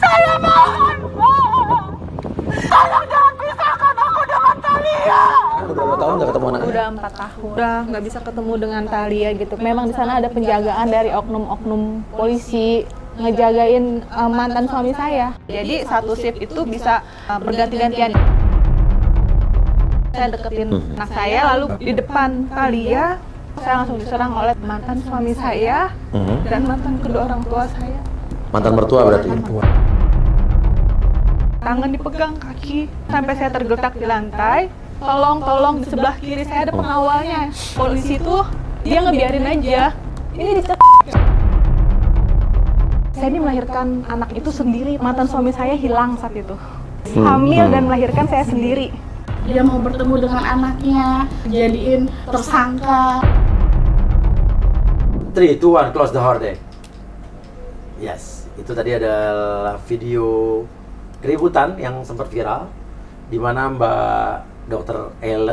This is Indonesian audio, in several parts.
Saya mohon, Pak. Tolong jangan pisahkan aku dengan Thalia. Udah berapa tahun nggak ketemu anaknya? Udah 4 tahun. Udah nggak bisa ketemu dengan Thalia gitu. Memang di sana ada penjagaan dari oknum-oknum polisi ngejagain mantan suami saya. Jadi satu shift itu bisa berganti-gantian. Saya deketin anak saya, lalu di depan Thalia saya langsung diserang oleh mantan suami saya dan mantan kedua orang tua saya. Mantan mertua berarti? Tangan dipegang, kaki, sampai saya tergeletak di lantai. Tolong, di sebelah kiri saya ada pengawalnya. Polisi itu, dia ngebiarin aja. Ini dicek. Saya ini melahirkan anak itu sendiri, mantan suami saya hilang saat itu. Hamil dan melahirkan saya sendiri. Dia mau bertemu dengan anaknya, jadiin tersangka. 3, 2, 1, close the door deh. Yes, itu tadi adalah video keributan yang sempat viral, di mana Mbak Dr.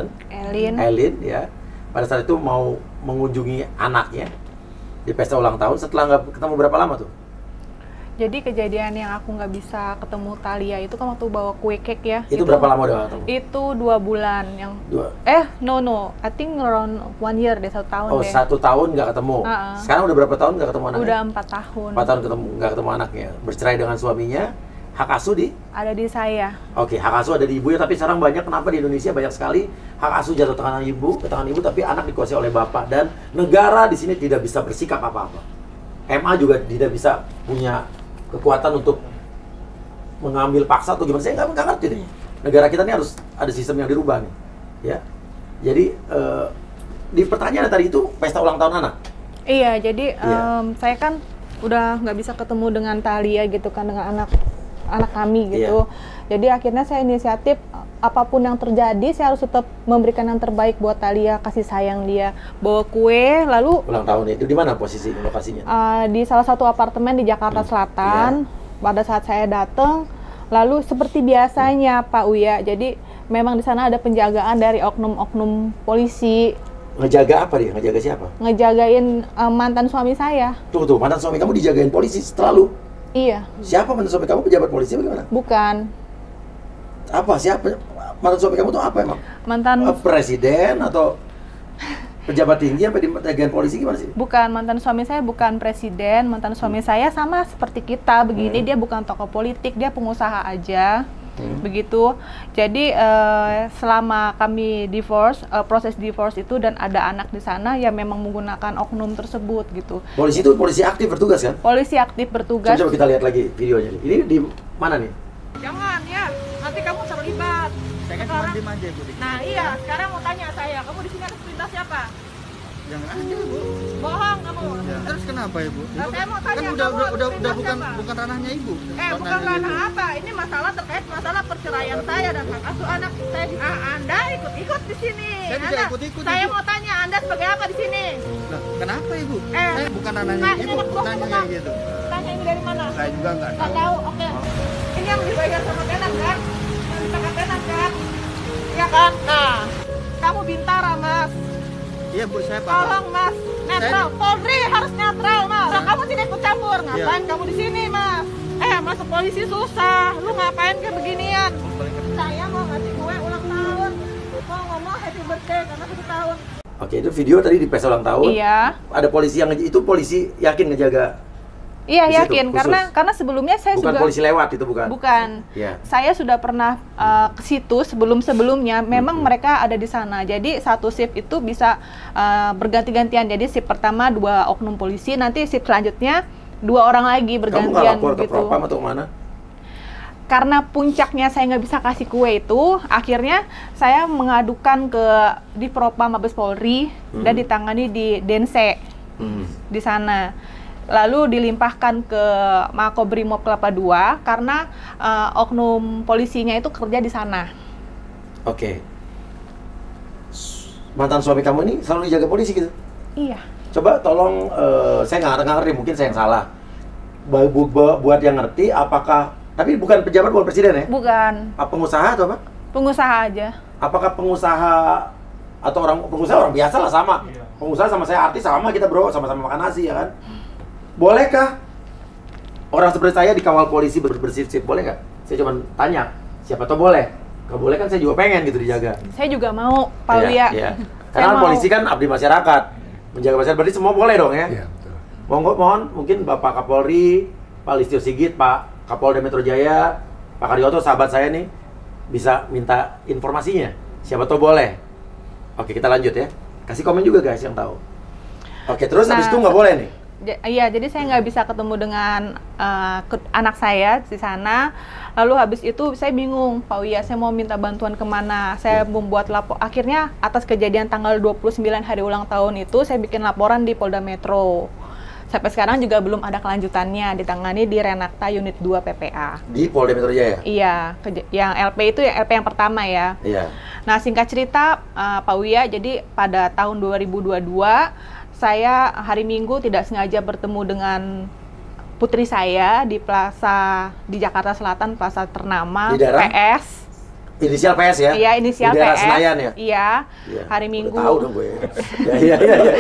Elin ya, pada saat itu mau mengunjungi anaknya di pesta ulang tahun. Setelah nggak ketemu berapa lama tuh? Jadi kejadian yang aku nggak bisa ketemu Thalia itu kan waktu bawa kue cake ya. Itu berapa lama udah ketemu? Itu 2 bulan yang. No, I think around 1 year deh, 1 tahun Oh, deh. 1 tahun nggak ketemu. Sekarang udah berapa tahun nggak ketemu anaknya? Udah 4 tahun. 4 tahun nggak ketemu anaknya. Bercerai dengan suaminya. Hak asuh ada di saya. Oke, hak asuh ada di ibu ya, tapi sekarang banyak, kenapa di Indonesia banyak sekali hak asuh jatuh ke tangan ibu, tapi anak dikuasai oleh bapak, dan negara di sini tidak bisa bersikap apa-apa. MA juga tidak bisa punya kekuatan untuk mengambil paksa atau gimana, saya nggak ngerti deh. Negara kita ini harus ada sistem yang dirubah nih, ya. Jadi di pertanyaan tadi itu pesta ulang tahun anak. Iya, jadi saya kan udah nggak bisa ketemu dengan Thalia gitu kan, dengan anak kami gitu. Jadi akhirnya saya inisiatif, apapun yang terjadi saya harus tetap memberikan yang terbaik buat Thalia, kasih sayang dia, bawa kue. Lalu ulang tahunnya itu di mana posisi lokasinya? Di salah satu apartemen di Jakarta Selatan. Pada saat saya datang, lalu seperti biasanya Pak Uya, jadi memang di sana ada penjagaan dari oknum-oknum polisi. Ngejaga apa dia? Ngejaga siapa? Ngejagain mantan suami saya. Tuh, mantan suami kamu dijagain polisi setelah lu? Iya. Siapa mantan suami kamu, pejabat polisi bagaimana? Bukan. Apa? Siapa? Mantan suami kamu tuh apa emang? Mantan presiden atau pejabat tinggi apa di bagian polisi, gimana sih? Bukan, mantan suami saya bukan presiden. Mantan suami saya sama seperti kita begini, dia bukan tokoh politik, dia pengusaha aja. Begitu. Jadi selama kami divorce, proses divorce itu dan ada anak di sana, ya memang menggunakan oknum tersebut gitu. Polisi itu polisi aktif bertugas kan? Polisi aktif bertugas. Coba kita lihat lagi videonya. Ini di mana nih? Jangan ya, nanti kamu terlibat. Saya kan cuma diem aja, Bu. Nah iya, sekarang mau tanya saya, kamu di sini atas perintah siapa? Yang ada, Bu. Bohong kamu. Ya. Terus kenapa, Ibu? Nah, saya mau tanya, kan kamu atas perintah bukan ranahnya Ibu. Bukan ranah apa? Ini masalah terkait masalah perceraian saya dan hak asuh anak saya. Anda ikut-ikut di sini. Saya tidak ikut-ikut, Saya Ibu. mau tanya, Anda sebagai apa di sini? Nah, kenapa, Ibu? Saya bukan ranahnya Nah, Ibu, ini tanya bukan. kayak gitu. Tanya ini dari mana? Saya juga nggak Nggak tahu. tahu, oke. Ini yang dibayar sama Tenan kan? Yang dipakai Tenan kan? Iya kan? Nah, kamu Bintara, Mas. Iya, Bu, saya paham. Tolong, Mas. Netral. Polri harus netral, Mas. Nah, kamu tidak ikut campur. Ngapain kamu di sini, Mas? Masuk polisi susah. Lu ngapain kayak beginian? Saya mau ngasih kue ulang tahun. Mau ngomong happy birthday karena 1 tahun. Oke, itu video tadi di pesta ulang tahun. Iya. Ada polisi yang itu polisi yakin ngejaga. Iya, di situ, yakin khusus. karena sebelumnya saya Bukan juga polisi lewat itu, bukan? Bukan. Iya. Saya sudah pernah ke situ sebelumnya. Memang mereka ada di sana. Jadi satu shift itu bisa berganti-gantian. Jadi shift pertama 2 oknum polisi, nanti shift selanjutnya 2 orang lagi bergantian. Kamu nggak lapor ke gitu. Propam atau mana? Karena puncaknya saya nggak bisa kasih kue itu, akhirnya saya mengadukan ke di Propam Mabes Polri dan ditangani di Dense di sana. Lalu dilimpahkan ke Makobrimob Kelapa II karena oknum polisinya itu kerja di sana. Oke. Mantan suami kamu ini selalu dijaga polisi gitu? Iya. Coba tolong, saya nggak ngerti, mungkin saya yang salah. Buat yang ngerti, apakah, tapi bukan pejabat, bukan presiden ya? Bukan. Pengusaha atau apa? Pengusaha aja. Apakah pengusaha atau pengusaha orang biasa lah sama? Pengusaha sama saya artis sama kita bro, sama-sama makan nasi ya kan? Bolehkah orang seperti saya dikawal polisi bersip-sip, boleh nggak? Saya cuma tanya, siapa tahu boleh. Kalau boleh kan saya juga pengen gitu dijaga. Saya juga mau, Pak Lia. Iya. Karena kan polisi kan abdi masyarakat, menjaga masyarakat, berarti semua boleh dong ya? Iya, betul. Mohon mungkin Bapak Kapolri, Pak Listio Sigit, Pak Kapolda Metro Jaya, Pak Karyoto, sahabat saya nih, bisa minta informasinya. Siapa tahu boleh. Oke, kita lanjut ya. Kasih komen juga guys yang tahu. Oke, terus habis itu nggak boleh nih? Iya, jadi saya nggak bisa ketemu dengan anak saya di sana. Lalu habis itu saya bingung, Pak Wia, saya mau minta bantuan kemana? Saya membuat lapor. Akhirnya atas kejadian tanggal 29 hari ulang tahun itu, saya bikin laporan di Polda Metro. Sampai sekarang juga belum ada kelanjutannya, ditangani di Renakta Unit 2 PPA. Di Polda Metro Jaya? Iya, yang LP itu ya LP yang pertama ya. Iya. Nah, singkat cerita Pak Wia, jadi pada tahun 2022 saya hari Minggu tidak sengaja bertemu dengan putri saya di plaza di Jakarta Selatan, Plaza Ternama, di daerah? PS. Inisial PS ya? Iya, inisial di daerah PS. Senayan ya? Iya. Iya. Hari Minggu. Udah tahu dong gue. Iya.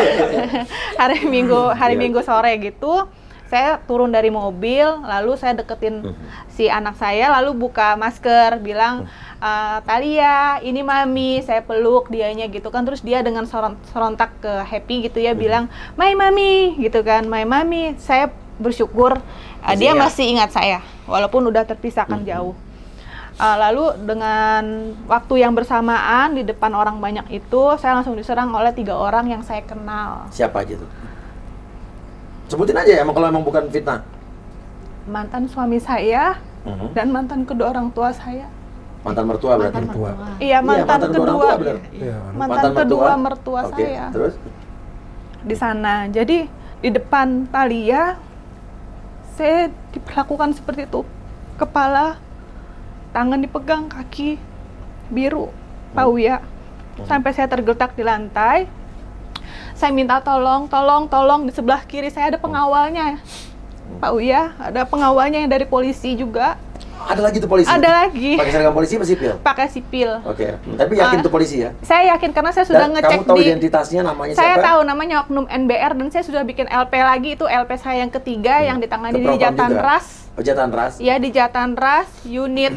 hari Iya. Minggu sore gitu. Saya turun dari mobil, lalu saya deketin si anak saya, lalu buka masker, bilang, Talia, ini mami, saya peluk dianya gitu kan. Terus dia dengan serontak ke happy gitu ya, bilang, my mami, gitu kan, my mami. Saya bersyukur dia masih ingat saya, walaupun udah terpisahkan jauh. Lalu dengan waktu yang bersamaan di depan orang banyak itu, saya langsung diserang oleh 3 orang yang saya kenal. Siapa aja tuh? Sebutin aja ya, kalau emang bukan fitnah. Mantan suami saya dan mantan kedua orang tua saya. Mantan mertua berarti? Mantan mertua. Iya, mantan kedua orang kedua. tua, bener? Iya, Mantan kedua mertua Oke, saya. terus? Di sana. Jadi di depan Talia saya diperlakukan seperti itu. Kepala, tangan dipegang, kaki biru, Pak Wia. Sampai saya tergeletak di lantai. Saya minta tolong. Di sebelah kiri saya ada pengawalnya, Pak Wia. Ada pengawalnya yang dari polisi juga. Ada lagi tuh polisi? Ada lagi. Pakai seragam polisi apa sipil? Pakai sipil. Oke, tapi yakin tuh polisi ya? Saya yakin karena saya sudah Dan ngecek kamu tahu di... identitasnya, namanya Saya siapa? tahu namanya oknum NBR dan saya sudah bikin LP lagi, itu LP saya yang ketiga yang ditangani Ke di propam Jatan juga? Ras. Oh, Jatan Ras? Ya, di Jatan Ras unit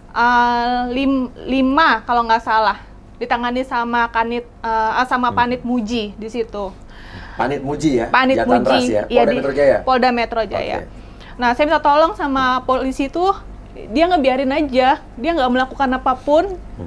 5 kalau nggak salah. Ditangani sama Panit Muji di situ. Panit Muji ya? Panit Jatan Muji. Ras ya? Iya, Polda di Metro Jaya? Polda Metro Jaya. Oke. Nah, saya minta tolong sama polisi itu, dia ngebiarin aja, dia nggak melakukan apapun.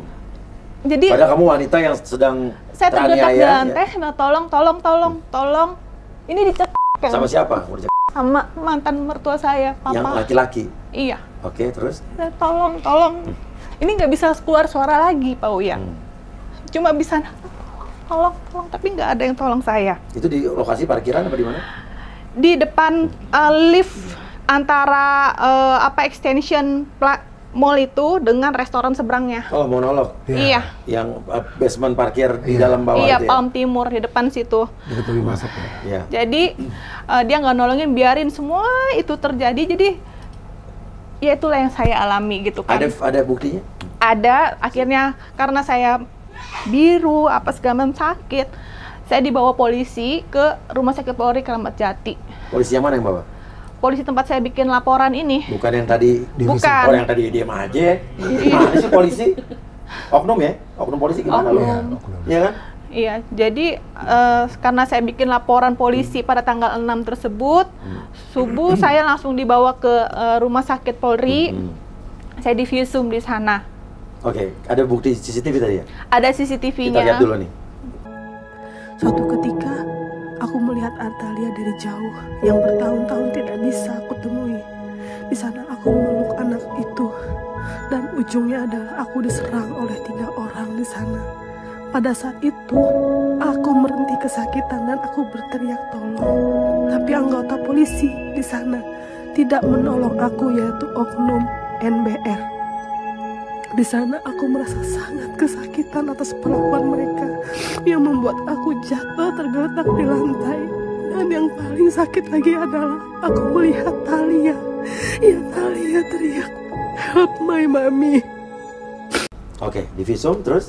Jadi Padahal kamu wanita yang sedang saya tergeletak di teraniaya, lantai, ya? minta tolong. Ini dicek Sama siapa? Mau dicek? sama mantan mertua saya, Yang papa. laki-laki? Iya. Oke, terus? Saya tolong. Ini nggak bisa keluar suara lagi, Pak Uya. Cuma bisa tolong, tapi nggak ada yang tolong saya. Itu di lokasi parkiran apa di mana? Di depan lift antara extension mall itu dengan restoran seberangnya. Oh, monolog. Iya. Yang basement parkir di Iya. dalam bawah Iya, itu ya? Palm Timur di depan situ. Dekat lebih masuk ya. Iya. Jadi dia nggak nolongin, biarin semua itu terjadi. Jadi ya itulah yang saya alami gitu kan. Ada buktinya? Ada, akhirnya karena saya biru apa segala macam sakit, saya dibawa polisi ke Rumah Sakit Polri Kramat Jati. Polisi yang mana yang bawa? Polisi tempat saya bikin laporan ini. Bukan yang tadi Bukan. Oh, yang tadi diam aja. Gimana sih polisi? Oknum ya? Oknum polisi gimana lo? Oknum. Iya kan? Iya, jadi karena saya bikin laporan polisi pada tanggal 6 tersebut, subuh saya langsung dibawa ke Rumah Sakit Polri. Saya divisum di sana. Oke, ada bukti CCTV tadi ya? Ada Kita CCTV-nya. lihat dulu nih. Suatu ketika, aku melihat Artalia dari jauh yang bertahun-tahun tidak bisa aku temui. Di sana aku memeluk anak itu, dan ujungnya adalah aku diserang oleh 3 orang di sana. Pada saat itu, aku merhenti kesakitan dan aku berteriak tolong. Tapi anggota polisi di sana tidak menolong aku, yaitu oknum NBR. Di sana aku merasa sangat kesakitan atas perlakuan mereka yang membuat aku jatuh tergeletak di lantai. Dan yang paling sakit lagi adalah aku melihat Talia. Ya, Talia teriak, "Help my mommy." Oke, divisum terus?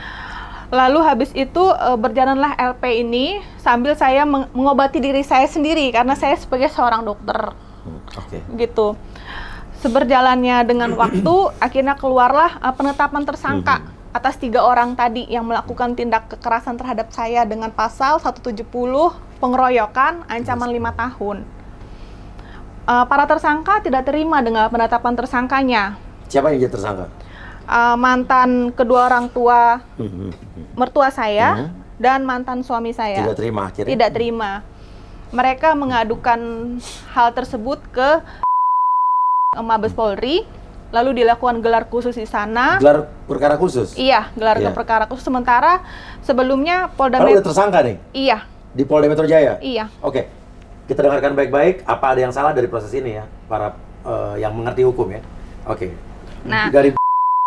Lalu habis itu berjalanlah LP ini sambil saya mengobati diri saya sendiri karena saya sebagai seorang dokter. Oke. gitu. Seberjalannya dengan waktu, akhirnya keluarlah penetapan tersangka atas 3 orang tadi yang melakukan tindak kekerasan terhadap saya dengan pasal 170 pengeroyokan, ancaman 5 tahun. Para tersangka tidak terima dengan penetapan tersangkanya. Siapa yang jadi tersangka? Mantan kedua orang tua mertua saya dan mantan suami saya. Tidak terima akhirnya? Tidak terima. Mereka mengadukan hal tersebut ke Mabes Polri, lalu dilakukan gelar khusus di sana. Gelar perkara khusus? Iya, gelar Iya. perkara khusus. Sementara sebelumnya Polda Kalau Metro. udah tersangka nih? Iya, Di Polda Metro Jaya? iya. Oke, kita dengarkan baik-baik. Apa ada yang salah dari proses ini ya, para yang mengerti hukum ya? Oke. Nah, Dari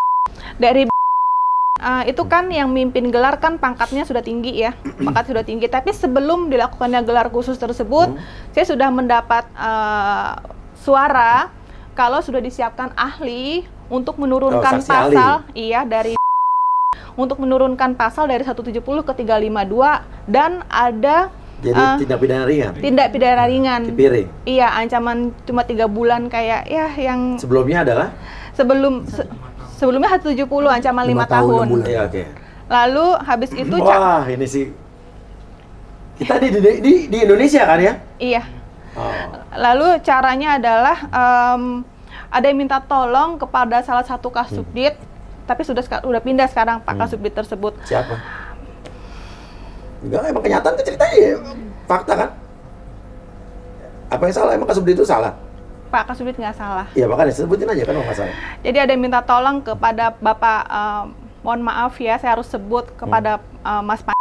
itu kan yang mimpin gelar kan pangkatnya sudah tinggi ya, pangkat sudah tinggi. Tapi sebelum dilakukannya gelar khusus tersebut, saya sudah mendapat suara kalau sudah disiapkan ahli untuk menurunkan saksi pasal, iya dari untuk menurunkan pasal dari 170 ke 352 dan ada jadi tindak pidana ringan? tindak pidana ringan. Dipiring? Iya, ancaman cuma 3 bulan kayak ya yang Sebelumnya adalah? sebelumnya 170 ancaman 5 tahun. Iya, oke. Lalu habis itu Wah, ini sih. Kita di Indonesia kan ya? iya. Oh. Lalu caranya adalah ada yang minta tolong kepada salah satu kasubdit, tapi sudah pindah sekarang Pak Kasubdit tersebut. Siapa? Enggak, emang kenyataan kan ceritanya ya, fakta kan? Apa yang salah? Emang Kasubdit itu salah? Pak Kasubdit nggak salah. Iya, makanya sebutin aja kan nggak salah. Jadi ada yang minta tolong kepada Bapak, mohon maaf ya, saya harus sebut kepada Mas Pak.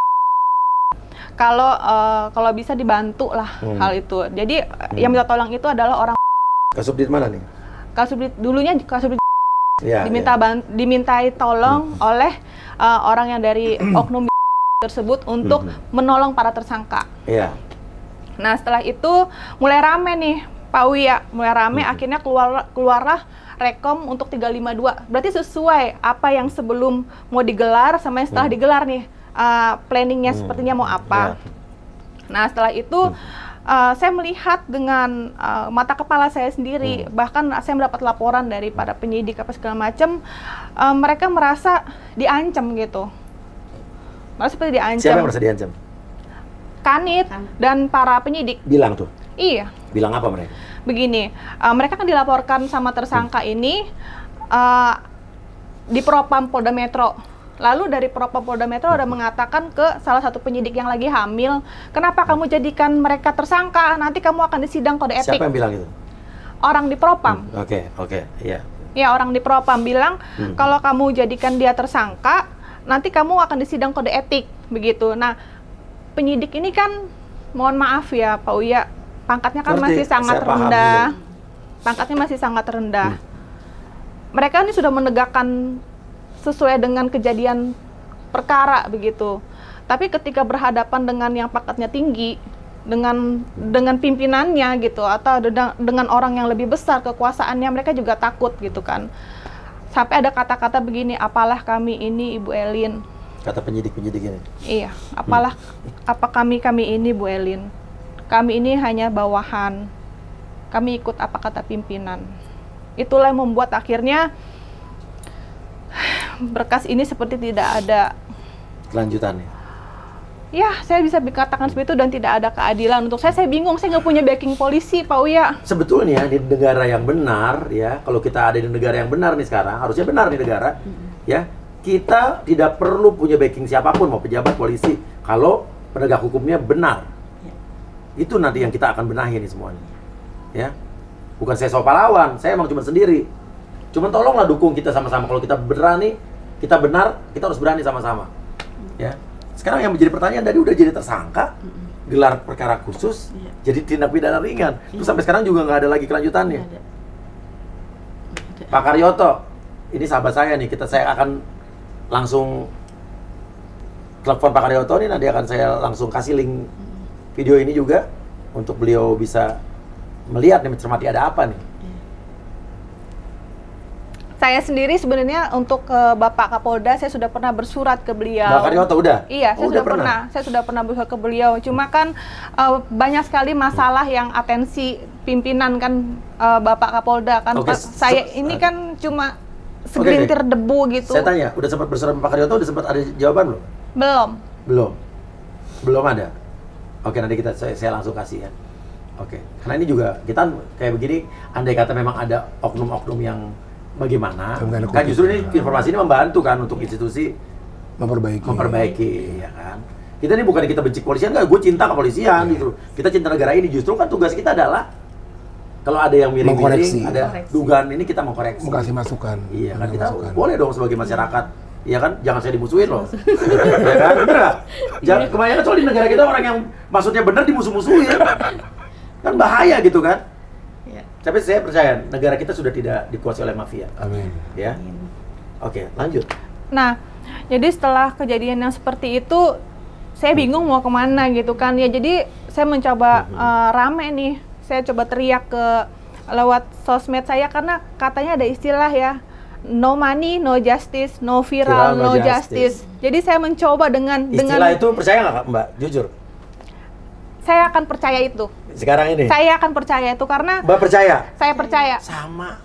Kalau bisa dibantu lah hal itu. Jadi yang minta tolong itu adalah orang Kasubdit mana nih? Kasubdit dulunya Kasubdit Ya, dimintai tolong oleh orang yang dari oknum tersebut untuk menolong para tersangka. Iya. Nah setelah itu mulai rame nih Pak Uya, mulai rame akhirnya keluarlah rekom untuk 352. Berarti sesuai apa yang sebelum mau digelar sama yang setelah digelar nih. Planningnya sepertinya mau apa. Nah setelah itu saya melihat dengan mata kepala saya sendiri, bahkan saya mendapat laporan dari para penyidik apa segala macam, mereka merasa diancam gitu. Merasa seperti diancam. Siapa yang merasa diancam? Kanit dan para penyidik. Bilang tuh. Iya. Bilang apa mereka? Begini, mereka kan dilaporkan sama tersangka ini di Propam Polda Metro. Lalu dari Propam Polda Metro ada mengatakan ke salah satu penyidik yang lagi hamil, kenapa kamu jadikan mereka tersangka? Nanti kamu akan disidang kode etik. Siapa yang bilang itu? Orang di Propam. Oke, iya. Ya, orang di Propam bilang kalau kamu jadikan dia tersangka, nanti kamu akan disidang kode etik, begitu. Nah, penyidik ini kan, mohon maaf ya Pak Uya, pangkatnya kan masih sangat rendah. Pangkatnya masih sangat rendah. Mereka ini sudah menegakkan sesuai dengan kejadian perkara begitu. Tapi ketika berhadapan dengan yang pangkatnya tinggi, dengan pimpinannya gitu, atau dengan orang yang lebih besar kekuasaannya, mereka juga takut gitu kan. Sampai ada kata-kata begini, apalah kami ini Ibu Elin. Kata penyidik-penyidik ini? Iya, apa kami ini Bu Elin. Kami ini hanya bawahan. Kami ikut apa kata pimpinan. Itulah yang membuat akhirnya berkas ini seperti tidak ada kelanjutannya. Ya, saya bisa dikatakan seperti itu dan tidak ada keadilan untuk saya. Saya bingung, saya nggak punya backing polisi, Pak Uya. Sebetulnya di negara yang benar, ya, kalau kita ada di negara yang benar nih sekarang, harusnya benar nih negara, ya, kita tidak perlu punya backing siapapun, mau pejabat polisi, kalau penegak hukumnya benar. Itu nanti yang kita akan benahi nih semuanya, ya. Bukan saya so pahlawan, saya emang cuma sendiri. Cuman tolonglah dukung kita sama-sama. Kalau kita berani, kita benar, kita harus berani sama-sama. Ya. Sekarang yang menjadi pertanyaan, tadi udah jadi tersangka, gelar perkara khusus, jadi tindak pidana ringan. Terus sampai sekarang juga nggak ada lagi kelanjutannya. Pak Karyoto, ini sahabat saya nih, saya akan langsung telepon Pak Karyoto nih, nanti akan saya langsung kasih link video ini juga untuk beliau bisa melihat nih, mencermati ada apa nih. Saya sendiri sebenarnya untuk Bapak Kapolda saya sudah pernah bersurat ke beliau. Mbak Karyoto udah? Iya, saya Oh, sudah udah pernah. Saya sudah pernah bersurat ke beliau. Cuma kan banyak sekali masalah yang atensi pimpinan kan Bapak Kapolda kan. Oke, Saya ini kan cuma segelintir debu gitu. Saya tanya, udah sempat bersurat sama Pak Karyoto, udah sempat ada jawaban belum? Belum. Belum. Belum ada. Oke, nanti saya langsung kasih ya. Oke. Karena ini juga kita kayak begini, andai kata memang ada oknum-oknum yang bagaimana, kan justru ini informasi ini membantu kan untuk institusi memperbaiki, ya kan. Kita ini bukan kita benci kepolisian, enggak, gue cinta kepolisian gitu. Kita cinta negara ini, justru kan tugas kita adalah kalau ada yang miring-miring, ada dugaan ini kita mau koreksi. Mau kasih masukan. Iya kan, kita boleh dong sebagai masyarakat. Iya kan, jangan saya dimusuhin loh. Ya kan, bener nggak? Jangan kebanyakan soal di negara kita orang yang maksudnya benar dimusuh-musuhin. Kan bahaya gitu kan. Tapi saya percaya negara kita sudah tidak dikuasai oleh mafia. Amin. Ya. Oke, lanjut. Nah, jadi setelah kejadian yang seperti itu, saya bingung mau kemana gitu kan. Ya jadi saya mencoba rame nih. Saya coba teriak lewat sosmed saya karena katanya ada istilah ya. No money, no justice, no viral, no justice. Jadi saya mencoba dengan Istilah itu percaya nggak Mbak? Jujur. Saya akan percaya itu. Sekarang ini. Saya akan percaya itu karena Mbak percaya? saya percaya. Sama.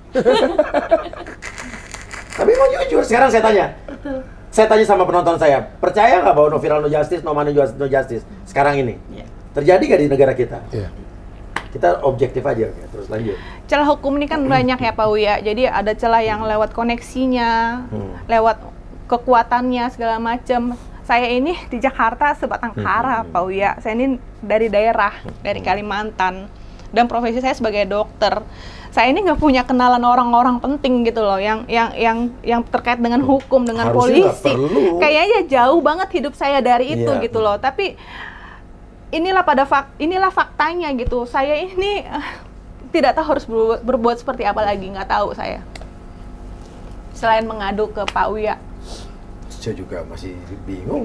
Tapi mau jujur, sekarang saya tanya. Saya tanya sama penonton saya, percaya nggak bahwa no viral, no justice, no money, no justice sekarang ini? Terjadi nggak di negara kita? Iya. Kita objektif aja, oke. Terus lanjut. Celah hukum ini kan banyak ya Pak Uya. Jadi ada celah yang lewat koneksinya, lewat kekuatannya segala macam. Saya ini di Jakarta sebatang kara Pak Uya. Saya ini dari daerah, dari Kalimantan. Dan profesi saya sebagai dokter. Saya ini nggak punya kenalan orang-orang penting gitu loh, yang terkait dengan hukum, dengan Harusnya polisi. nggak perlu. Kayaknya jauh banget hidup saya dari itu Iya. gitu loh. Tapi inilah faktanya gitu. Saya ini tidak tahu harus berbuat seperti apa lagi, nggak tahu saya. Selain mengadu ke Pak Uya. Saya juga masih bingung.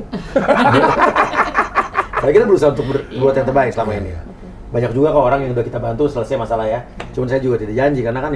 Saya kita berusaha untuk berbuat yang terbaik selama ini. Banyak juga kok orang yang udah kita bantu selesai masalah ya. Cuman saya juga tidak janji karena kan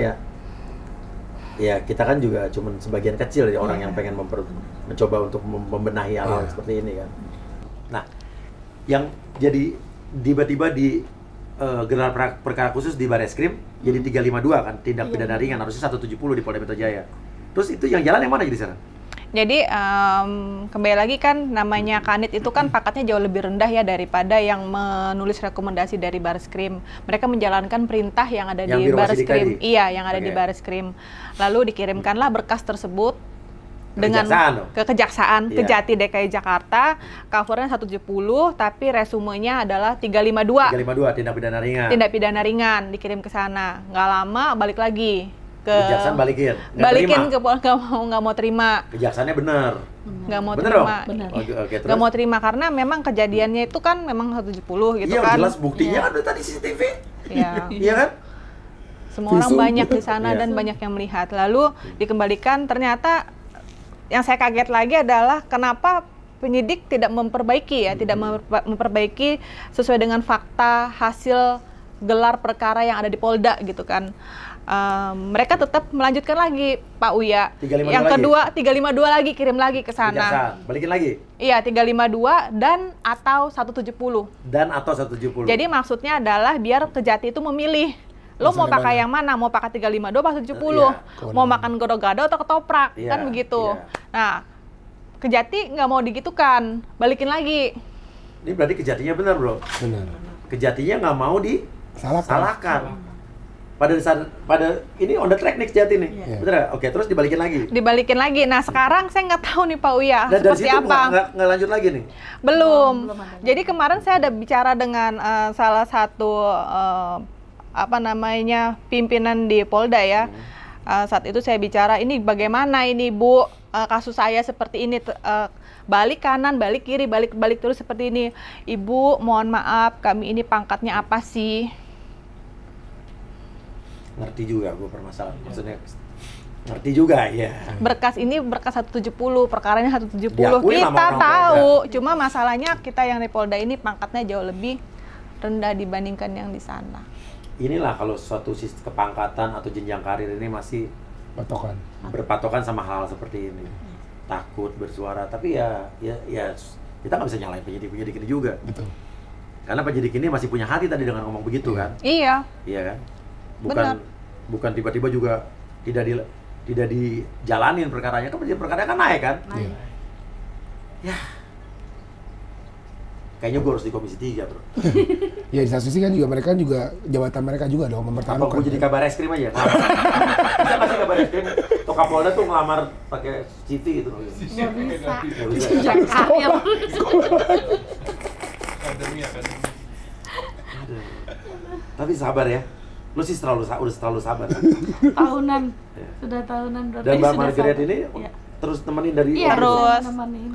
ya kita kan juga cuman sebagian kecil dari orang yang pengen mencoba untuk membenahi hal-hal seperti ini kan. Nah, yang jadi tiba-tiba di gelar perkara khusus di Bareskrim jadi 352 kan, tindak pidana ringan, harusnya 170 di Polda Metro Jaya. Terus itu yang jalan yang mana jadi sana? Jadi kembali lagi kan namanya Kanit itu kan pangkatnya jauh lebih rendah ya daripada yang menulis rekomendasi dari Bareskrim. Mereka menjalankan perintah yang ada di Bareskrim. Iya, yang ada di Bareskrim. Lalu dikirimkanlah berkas tersebut dengan ke Kejaksaan, Kejati DKI Jakarta, covernya 170, tapi resumenya adalah 352. 352 tindak pidana ringan. Tindak pidana ringan dikirim ke sana. Nggak lama balik lagi. Kejaksaan balikin ke nggak mau terima. Kejaksaannya benar. Nggak mau bener terima. Oke, Nggak mau terima karena memang kejadiannya itu kan memang 170 gitu iya, kan. Iya, jelas buktinya ada tadi CCTV. Iya. Iya kan? Semua orang banyak di sana dan banyak yang melihat. Lalu dikembalikan, ternyata yang saya kaget lagi adalah kenapa penyidik tidak memperbaiki ya, tidak memperbaiki sesuai dengan fakta hasil gelar perkara yang ada di Polda gitu kan. Mereka tetap melanjutkan lagi Pak Uya. Yang kedua 352 lagi kirim lagi ke sana. Kejaksaan, balikin lagi. Iya, 352 dan atau 170. Dan atau 170. Jadi maksudnya adalah biar Kejati itu memilih. Lo mau pakai yang mana? Mau pakai 352 atau 170? Mau makan gado-gado atau ketoprak? Kan begitu. Nah, Kejati nggak mau digitukan. Balikin lagi. Ini berarti Kejatinya benar, Bro. Benar. Kejatinya nggak mau disalahkan. Pada ini on the track nih Kejati nih. Bener ya? Oke, terus dibalikin lagi. Dibalikin lagi. Nah, sekarang saya nggak tahu nih Pak Uya Dan seperti dari situ apa. Nggak lanjut lagi nih? Belum. Jadi kemarin saya ada bicara dengan salah satu pimpinan di Polda ya. Saat itu saya bicara, ini bagaimana ini Bu, kasus saya seperti ini, balik kanan, balik kiri, balik terus seperti ini. Ibu, mohon maaf, kami ini pangkatnya apa sih? Ngerti juga gue permasalahan. Maksudnya ngerti juga ya. Berkas ini berkas 170, perkaranya 170. Diakui Kita orang tahu, cuma masalahnya kita yang di Polda ini pangkatnya jauh lebih rendah dibandingkan yang di sana. Inilah kalau suatu sistem kepangkatan atau jenjang karir ini masih Patokan. berpatokan sama hal seperti ini, takut bersuara. Tapi ya kita nggak bisa nyalain penyidik ini juga, Betul. karena penyidik ini masih punya hati tadi dengan ngomong begitu kan. Iya. Iya kan, Benar. bukan tiba-tiba juga tidak dijalanin perkaranya, kan perkaranya kan naik kan. Iya. Ya, kayaknya gue harus di Komisi 3 bro. Ya di satu sisi kan mereka juga jabatan mereka juga dong Apa mempertaruhkan. gue jadi kabar es krim aja? Bisa nggak sih kabar es krim? Tuh Kapolda tuh ngelamar pakai CV gitu. Nggak bisa. Nggak bisa. Jangkar. Tapi sabar ya. Lu sih udah terlalu sabar. Tahunan. Ya. Sudah tahunan berarti. Dan Mbak sudah Margaret sabar. ini Iya. terus nemenin dari Iya, orang tua. Terus. nemenin.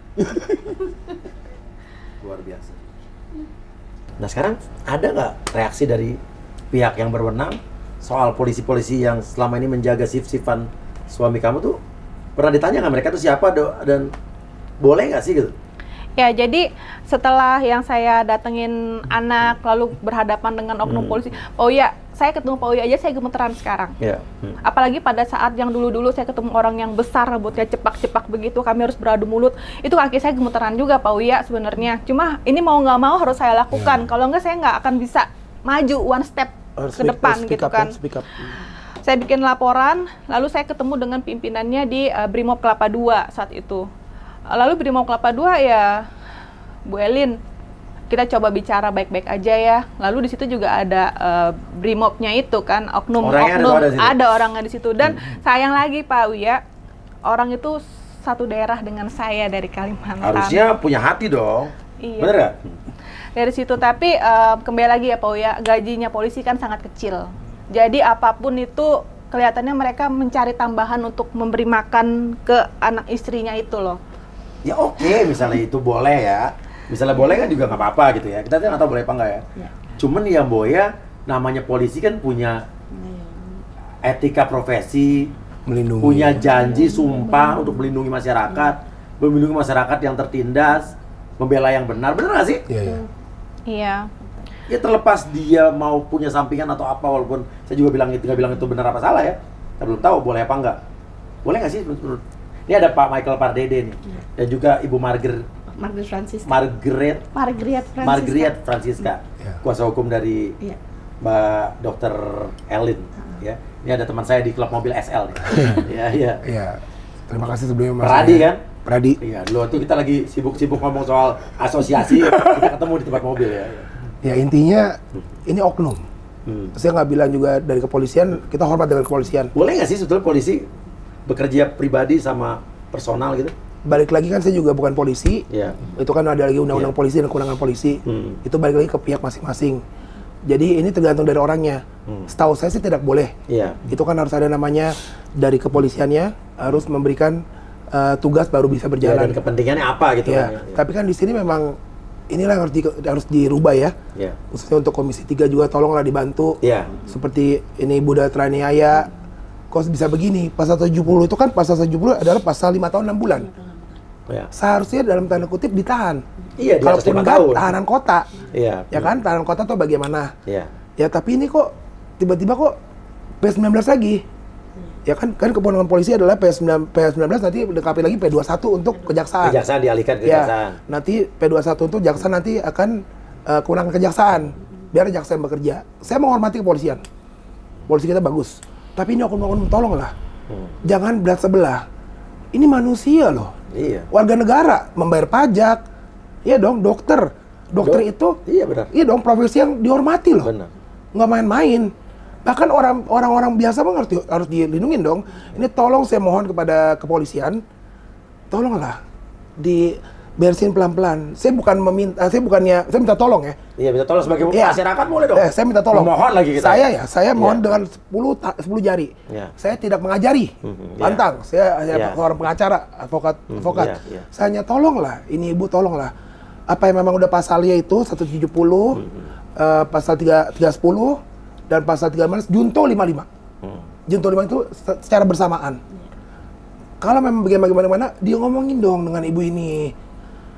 Luar biasa. Nah sekarang ada nggak reaksi dari pihak yang berwenang soal polisi-polisi yang selama ini menjaga sif-sifan suami kamu tuh, pernah ditanya nggak mereka tuh siapa dan boleh nggak sih gitu? Ya, jadi setelah yang saya datengin anak lalu berhadapan dengan oknum polisi, oh ya, saya ketemu Pak Uya aja saya gemeteran sekarang. Ya. Apalagi pada saat yang dulu-dulu saya ketemu orang yang besar, rambutnya cepak-cepak begitu, kami harus beradu mulut, itu kaki saya gemeteran juga Pak Uya sebenarnya. Cuma ini mau nggak mau harus saya lakukan, kalau nggak saya nggak akan bisa maju one step ke depan gitu kan. Saya bikin laporan, lalu saya ketemu dengan pimpinannya di Brimob Kelapa II saat itu. Lalu Brimob Kelapa II ya, Bu Elin, kita coba bicara baik-baik aja ya. Lalu di situ juga ada Brimobnya itu kan, oknum-oknum, ada orangnya di situ. Dan sayang lagi Pak Uya, orang itu satu daerah dengan saya dari Kalimantan. Harusnya punya hati dong. Iya. Bener nggak? Dari situ, tapi kembali lagi ya Pak Uya, gajinya polisi kan sangat kecil. Jadi apapun itu kelihatannya mereka mencari tambahan untuk memberi makan ke anak istrinya itu loh. Ya oke, misalnya itu boleh ya. Misalnya boleh kan juga nggak apa-apa gitu ya. Kita kan nggak tahu boleh apa nggak ya. Cuman ya Boya, namanya polisi kan punya etika profesi, Melindungi. punya janji sumpah untuk melindungi masyarakat, melindungi masyarakat yang tertindas, membela yang benar nggak sih? Iya, iya. Iya. Ya terlepas dia mau punya sampingan atau apa, walaupun saya juga nggak bilang itu benar apa salah ya. Kita belum tahu boleh apa nggak. Boleh nggak sih menurut? Ini ada Pak Michael Pardede nih, dan juga Ibu Margaret Francisca, Ya. kuasa hukum dari Mbak Dr. Elin. Ya, ini ada teman saya di klub mobil SL nih. Iya. Iya. Terima kasih sebelumnya Mas. Pradi kan? Pradi. Iya, dulu tuh kita lagi sibuk-sibuk ngomong soal asosiasi, kita ketemu di tempat mobil ya. Ya intinya ini oknum. Saya nggak bilang juga dari kepolisian, kita hormat dengan kepolisian. Boleh nggak sih sebetulnya polisi bekerja pribadi sama personal gitu? Balik lagi kan saya juga bukan polisi. Iya. Itu kan ada lagi undang-undang Iya. polisi dan kewenangan polisi. Itu balik lagi ke pihak masing-masing. Jadi ini tergantung dari orangnya. Setahu saya sih tidak boleh. Iya. Itu kan harus ada namanya dari kepolisiannya harus memberikan tugas baru bisa Ya, berjalan. dan kepentingannya apa gitu Ya, kan? tapi kan di sini memang inilah yang harus dirubah ya. Iya. Khususnya untuk Komisi 3 juga tolonglah dibantu. Iya. Seperti ini Buddha Traniaya, kok bisa begini? Pasal 70 itu kan pasal 70 adalah pasal 5 tahun 6 bulan. Iya. Seharusnya dalam tanda kutip ditahan. Iya, di atas Kalaupun 5 enggak, tahun. tahanan kota. Iya. Ya kan, tahanan kota tuh bagaimana? Iya. Ya tapi ini kok tiba-tiba kok P19 lagi. Ya kan kewenangan polisi adalah P19 nanti dilengkapi lagi P21 untuk kejaksaan. Kejaksaan dialihkan ke Ya, kejaksaan. nanti P21 untuk jaksa nanti akan kewenangan kejaksaan. Biar jaksa yang bekerja. Saya menghormati kepolisian. Polisi kita bagus. Tapi ini oknum-oknum tolonglah. Jangan belah sebelah. Ini manusia loh. Iya. Warga negara membayar pajak. Iya dong, dokter. Dokter itu Iya benar. iya dong profesi yang dihormati loh. Benar. Nggak main-main. Bahkan orang-orang biasa mah harus dilindungin dong. Ini tolong saya mohon kepada kepolisian, tolonglah dibersihin pelan-pelan. Saya minta tolong ya. Iya, minta tolong sebagai Iya. masyarakat boleh dong. Saya minta tolong. Memohon lagi kita. Saya mohon Iya. dengan 10 jari. Iya. Saya tidak mengajari. Iya. Pantang. Saya Iya. seorang pengacara, advokat. Iya, iya. Saya hanya tolonglah, ini Ibu tolonglah. Apa yang memang udah pasalnya itu 170, pasal 310 dan pasal 13 junto 55. Junto 55 itu secara bersamaan. Kalau memang bagaimana dia ngomongin dong dengan ibu ini.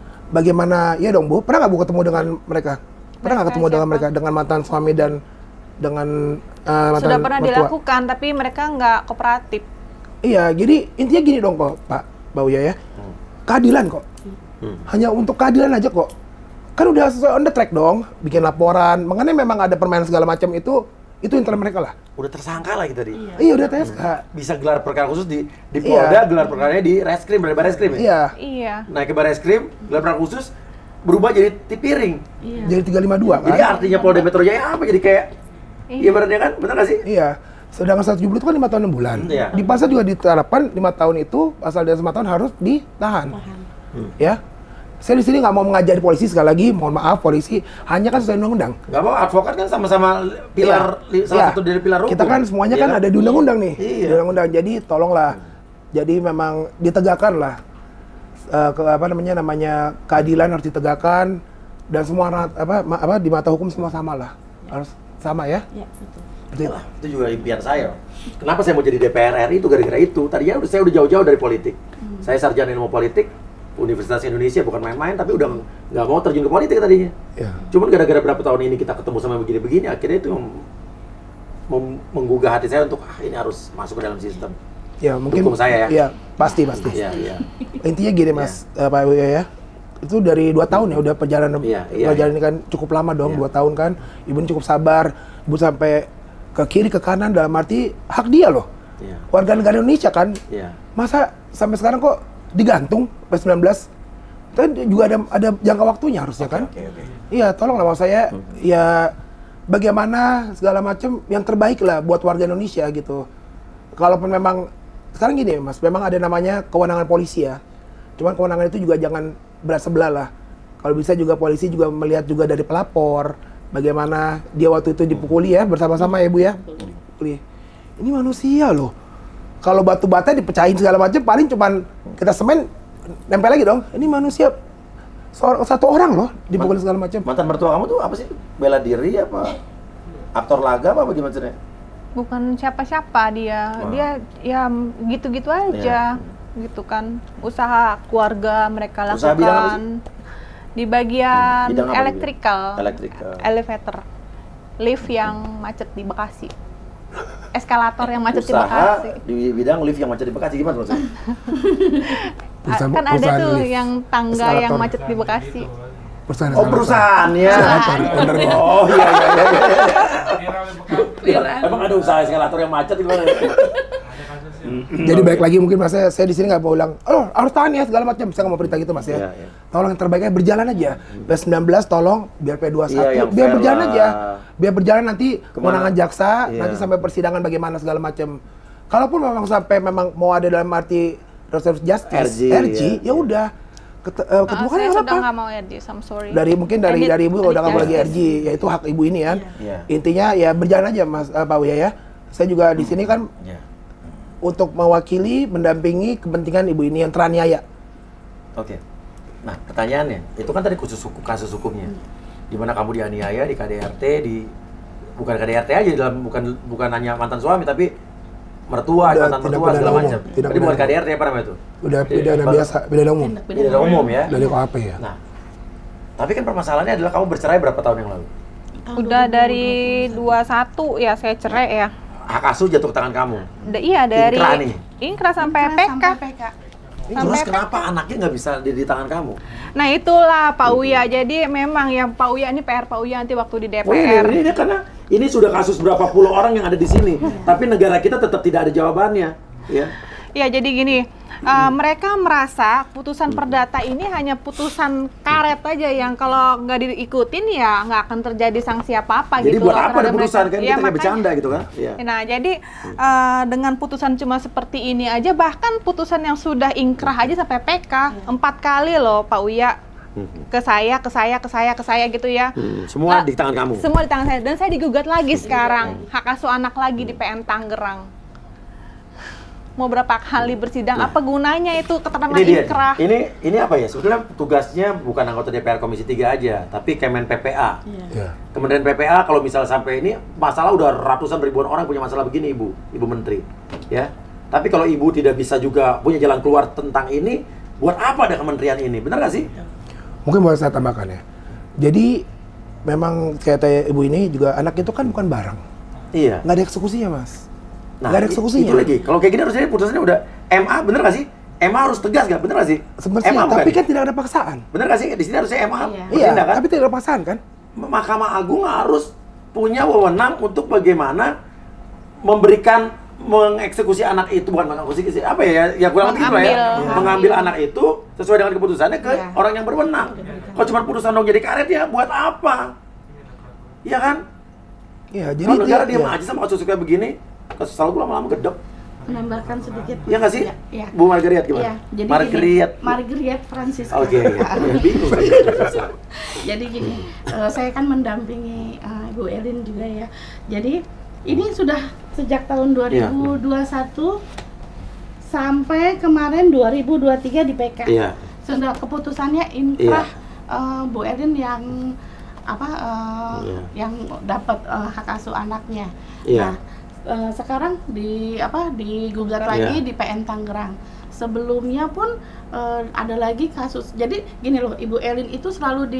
Bagaimana, ya dong Bu, pernah nggak Bu ketemu dengan mereka? Pernah nggak ketemu dengan mereka, dengan mantan suami dan dengan Sudah pernah mertua. dilakukan, tapi mereka nggak kooperatif. Iya, jadi intinya gini dong kok, Pak Bauya ya. Keadilan kok. Hanya untuk keadilan aja kok. Kan udah sesuai on the track dong, bikin laporan. Mengenai memang ada permainan segala macam itu internal mereka lah. Udah tersangka lagi tadi. Iya, udah TSK. Bisa gelar perkara khusus di Polda, gelar perkaranya di Reskrim, dari Bareskrim ya? Iya. Iya. Naik ke Bareskrim, gelar perkara khusus berubah jadi tipiring. Jadi 352 kan? Jadi artinya Polda Metro Jaya apa? Jadi kayak ibaratnya kan, benar nggak sih? Iya. Sedangkan 170 itu kan 5 tahun 6 bulan. Iya. Di pasal juga diterapkan 5 tahun itu, pasal di atas 5 tahun harus ditahan. Ya. Saya di sini nggak mau mengajari polisi, sekali lagi, mohon maaf polisi, hanya kan sesuai undang-undang. Nggak apa, advokat kan sama-sama pilar, salah satu dari pilar hukum. Kita kan semuanya Iya kan ada di undang-undang nih. Iya. Di undang-undang. Jadi tolonglah. Jadi memang ditegakkan lah. Namanya keadilan harus ditegakkan dan semua di mata hukum semua sama lah. Harus sama ya. Ya, betul. Seperti itu. Itu juga impian saya. Kenapa saya mau jadi DPR RI itu gara-gara itu. Tadinya saya udah jauh-jauh dari politik. Saya sarjana ilmu politik, Universitas Indonesia, bukan main-main, tapi udah nggak mau terjun ke politik tadinya. Ya. Cuman gara-gara berapa tahun ini kita ketemu sama begini-begini, akhirnya itu menggugah hati saya untuk ini harus masuk ke dalam sistem. Ya mungkin. Dukung saya ya. Iya, pasti. Iya, iya. Intinya gini Mas, Pak Buya ya. Itu dari 2 tahun ya udah perjalanan. Iya. Perjalanan ini kan cukup lama dong, Iya. 2 tahun kan. Ibu ini cukup sabar. Ibu sampai ke kiri ke kanan dalam arti hak dia loh. Iya. Warga negara Indonesia kan. Iya. Masa sampai sekarang kok digantung sampai 19? Kan juga ada jangka waktunya harusnya kan. Oke. Iya, tolonglah maksud saya ya bagaimana segala macam yang terbaik lah buat warga Indonesia gitu. Kalaupun memang sekarang gini Mas, memang ada namanya kewenangan polisi ya. Cuman kewenangan itu juga jangan berat sebelah lah. Kalau bisa juga polisi juga melihat juga dari pelapor bagaimana dia waktu itu dipukuli ya bersama-sama ya Bu ya. Dipukuli. Ini manusia loh. Kalau batu bata dipecahin segala macam paling cuman kita semen nempel lagi dong. Ini manusia satu orang loh dipukul segala macam. Mantan mertua kamu tuh apa sih? Bela diri apa? Aktor laga apa gimana ceritanya? Bukan siapa-siapa dia. Dia ya gitu-gitu aja. Gitu kan. Usaha keluarga mereka Usaha bidang apa lakukan. Di bagian Bidang apa elektrikal. Elektrikal. Elevator. Lift yang macet di Bekasi. Eskalator yang macet di Usaha Bekasi. di bidang lift yang macet di Bekasi gimana maksudnya? Kan ada perusahaan tuh lift. yang tangga yang Eskalator. macet di Bekasi. Perusahaan Oh, perusahaan ya. ownernya. Oh iya. Emang ada usaha eskalator yang macet gimana? Jadi balik lagi mungkin Mas, saya di sini nggak mau bilang, oh harus tahan ya segala macam. Saya nggak mau perintah gitu Mas ya. Iya, iya. Tolong yang terbaiknya berjalan aja. P19 tolong biar P21 Iya, yang biar fair berjalan lah. aja. Biar berjalan nanti Kemana? kewenangan jaksa, Iya. nanti sampai persidangan bagaimana segala macam. Kalaupun memang sampai memang mau ada dalam arti restoratif justice, RG, ya udah. Ketemukan Saya yang sudah apa? nggak mau ya, I'm sorry. Dari ibu udah nggak mau lagi justice. RG, yaitu hak ibu ini kan. Iya. Intinya ya berjalan aja Mas Pak Buya ya. Saya juga di sini kan Iya. untuk mewakili, mendampingi kepentingan ibu ini yang teraniaya. Oke. Nah, pertanyaannya, itu kan tadi kasus hukumnya. Di mana kamu dianiaya di KDRT, bukan KDRT aja dalam bukan hanya mantan suami tapi mertua, Udah, mantan tindak mertua segala pidana umum. macam. Tindak Tapi bukan pidana KDRT apa namanya itu? Udah pidana biasa, pidana umum. Pidana umum ya. Dari KUHP ya. Nah, tapi kan permasalahannya adalah kamu bercerai berapa tahun yang lalu? Udah dari 21 ya saya cerai ya. Hak asuh jatuh ke tangan kamu. Iya dari Inkrah nih. Inkrah sampai PK. Terus kenapa anaknya nggak bisa di tangan kamu? Nah itulah Pak Uya. Jadi memang ya Pak Uya ini PR Pak Uya nanti waktu di Oh iya, DPR. ini karena ini sudah kasus berapa puluh orang yang ada di sini, tapi negara kita tetap tidak ada jawabannya, ya. Ya jadi gini, mereka merasa putusan perdata ini hanya putusan karet aja yang kalau nggak diikutin ya nggak akan terjadi sanksi apa-apa Jadi gitu. buat loh apa ada terhadap putusan mereka. kan Ya, kita kayak makanya. bercanda gitu kan? Iya. Nah, jadi dengan putusan cuma seperti ini aja, bahkan putusan yang sudah ingkrah aja sampai PK 4 kali loh Pak Uya. Ke saya gitu ya. Semua di tangan kamu. Semua di tangan saya. Dan saya digugat lagi sekarang. Hak asuh anak lagi di PN Tangerang. Mau berapa kali bersidang, apa gunanya itu keterangan Ini dia. ingkrah? Ini apa ya? Sebetulnya tugasnya bukan anggota DPR Komisi 3 aja, tapi Kemen PPA. Ya. Kementerian PPA kalau misal sampai ini masalah udah ratusan ribuan orang punya masalah begini Ibu Menteri, ya. Tapi kalau Ibu tidak bisa juga punya jalan keluar tentang ini, buat apa ada kementerian ini? Benar nggak sih? Mungkin boleh saya tambahkan ya. Jadi memang kata ibu ini juga anak itu kan bukan barang. Iya. Nggak ada eksekusinya, Mas. Nah, nggak ada eksekusinya. Itu lagi. Kalau kayak gini harusnya putusannya udah MA, bener nggak sih? MA harus tegas nggak? Bener nggak sih? Sebenarnya, MA tapi bukan? kan tidak ada paksaan. Bener nggak sih? Di sini harusnya MA Iya. Iya, bertindak kan? tapi tidak ada paksaan kan? Mahkamah Agung harus punya wewenang untuk bagaimana memberikan mengeksekusi anak itu, bukan mengeksekusi apa ya kurang lebih gitu lah ya, mengambil anak itu sesuai dengan keputusannya ke orang yang berwenang. Kalau cuma putusan dong jadi karet ya buat apa? Iya kan? Iya, jadi Kalau negara diam iya. aja sama kasus kayak begini, kasus selalu lama-lama gedek. Menambahkan sedikit. Iya nggak sih? Iya. Bu Margariet gimana? Iya, jadi Margariet. gini, Margariet Francisca. Oke, ya, bingung. Jadi gini, saya kan mendampingi Ibu Elin juga ya. Jadi ini sudah sejak tahun 2021 sampai kemarin 2023 di PK. Iya. Sudah keputusannya inkrah Bu Elin yang yang dapat hak asuh anaknya. Iya. Nah, sekarang digugat lagi di PN Tangerang. Sebelumnya pun ada lagi kasus. Jadi gini loh, Ibu Elin itu selalu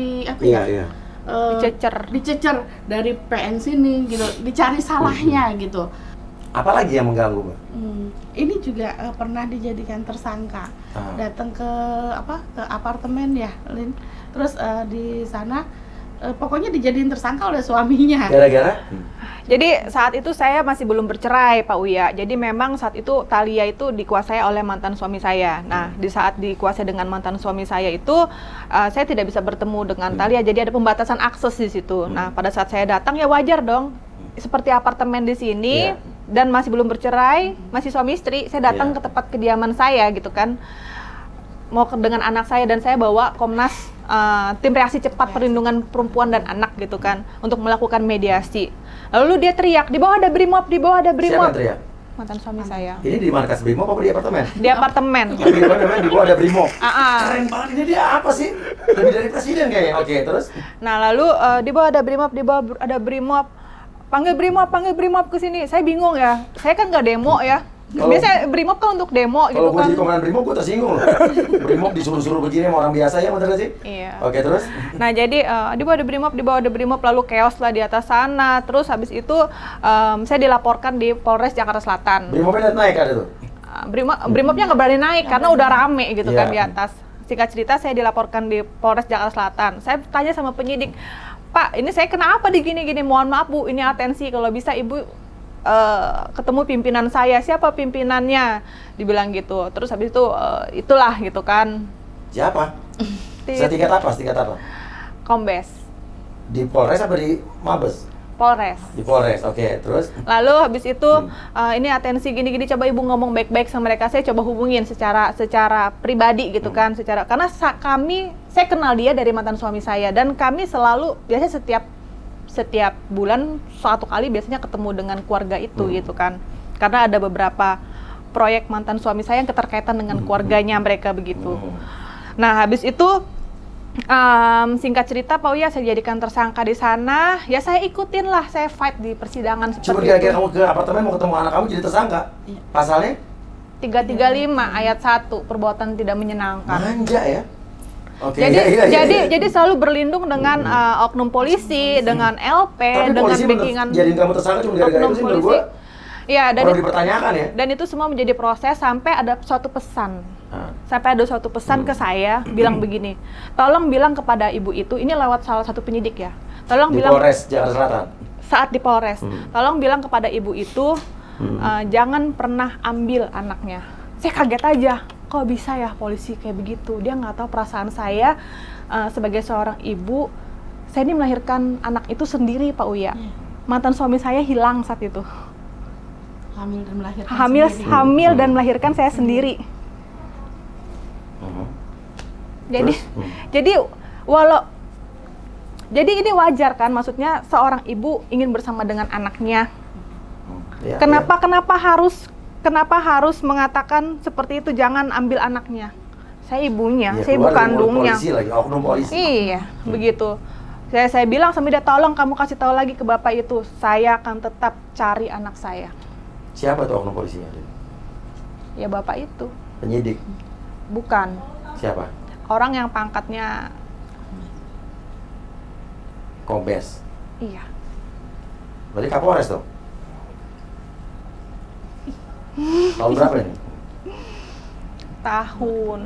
dicecer dari PN sini gitu, dicari salahnya gitu. Apalagi yang mengganggu, Mbak? Ini juga pernah dijadikan tersangka. Datang ke apartemen ya, Lin. Terus di sana pokoknya dijadiin tersangka oleh suaminya. Gara-gara? Jadi saat itu saya masih belum bercerai, Pak Uya. Jadi memang saat itu Thalia itu dikuasai oleh mantan suami saya. Nah, di saat dikuasai dengan mantan suami saya itu, saya tidak bisa bertemu dengan Thalia. Jadi ada pembatasan akses di situ. Nah, pada saat saya datang ya wajar dong. Seperti apartemen di sini dan masih belum bercerai, masih suami istri. Saya datang ke tempat kediaman saya gitu kan. Mau dengan anak saya dan saya bawa Komnas tim reaksi cepat perlindungan perempuan dan anak gitu kan untuk melakukan mediasi. Lalu dia teriak, di bawah ada Brimob, di bawah ada Brimob. Siapa yang teriak? Mantan suami saya. Ini di markas Brimob apa di apartemen? Di apartemen. Di bawah ada Brimob. Ah. Keren banget, ini dia apa sih? Lebih dari presiden kayaknya. Oke, terus? Nah lalu di bawah ada Brimob, di bawah ada Brimob. Panggil Brimob ke sini. Saya bingung ya. Saya kan nggak demo ya. Biasanya Brimob kan untuk demo gitu Kalau gue kan. jadi komandan Brimob, gue tersinggung loh. Brimob disuruh-suruh begini sama orang biasa ya, bener gak sih? Iya. Oke, terus? Nah jadi di bawah ada Brimob, lalu chaos lah di atas sana. Terus habis itu saya dilaporkan di Polres Jakarta Selatan. Brimobnya naik ada tuh? Brimobnya nggak berani naik karena udah rame gitu kan Iya. di atas. Singkat cerita saya dilaporkan di Polres Jakarta Selatan. Saya tanya sama penyidik, Pak, ini saya kenapa digini-gini? Mohon maaf Bu, ini atensi. Kalau bisa Ibu ketemu pimpinan saya, siapa pimpinannya? Dibilang gitu. Terus habis itu itulah gitu kan. Siapa? Setingkat apa? Setingkat apa? Kombes. Di Polres apa di Mabes? Polres. Di Polres, oke. Terus? Lalu habis itu ini atensi gini-gini, coba Ibu ngomong baik-baik sama mereka. Saya coba hubungin secara pribadi gitu kan, karena saya kenal dia dari mantan suami saya dan kami selalu biasanya setiap bulan satu kali biasanya ketemu dengan keluarga itu gitu kan. Karena ada beberapa proyek mantan suami saya yang keterkaitan dengan keluarganya mereka begitu. Nah, habis itu singkat cerita Pak Uya, saya jadikan tersangka di sana. Ya saya ikutin lah, saya fight di persidangan Cuma seperti kira-kira itu. kamu ke apartemen mau ketemu anak kamu jadi tersangka? Pasalnya? 335 ayat 1 perbuatan tidak menyenangkan. Manja ya? Oke, Jadi selalu berlindung dengan oknum polisi, dengan LP, tapi dengan polisi backingan jadiin kamu tersangka cuma gara-gara oknum itu sih menurut polisi. gua Iya, perlu dipertanyakan ya? dan itu semua menjadi proses sampai ada suatu pesan. Sampai ada suatu pesan ke saya bilang begini, tolong bilang kepada ibu itu, ini lewat salah satu penyidik ya. Tolong Di bilang Polres Jakarta Selatan. saat di Polres. Tolong bilang kepada ibu itu jangan pernah ambil anaknya. Saya kaget aja, kok bisa ya polisi kayak begitu? Dia nggak tahu perasaan saya sebagai seorang ibu. Saya ini melahirkan anak itu sendiri, Pak Uya. Mantan suami saya hilang saat itu. Hamil dan melahirkan sendiri. Hamil dan melahirkan saya sendiri. Jadi ini wajar kan, maksudnya seorang ibu ingin bersama dengan anaknya. Ya, Kenapa harus mengatakan seperti itu, jangan ambil anaknya? Saya ibunya, ya, saya ibu kandungnya. Polisi lagi, oknum polisi. Iya, begitu. Saya bilang sama dia, tolong kamu kasih tahu lagi ke bapak itu, saya akan tetap cari anak saya. Siapa tuh oknum polisinya? Ya bapak itu. Penyidik. Bukan. Siapa? Orang yang pangkatnya Kombes. Iya. Berarti Kapolres dong? Tahun berapa ini? Tahun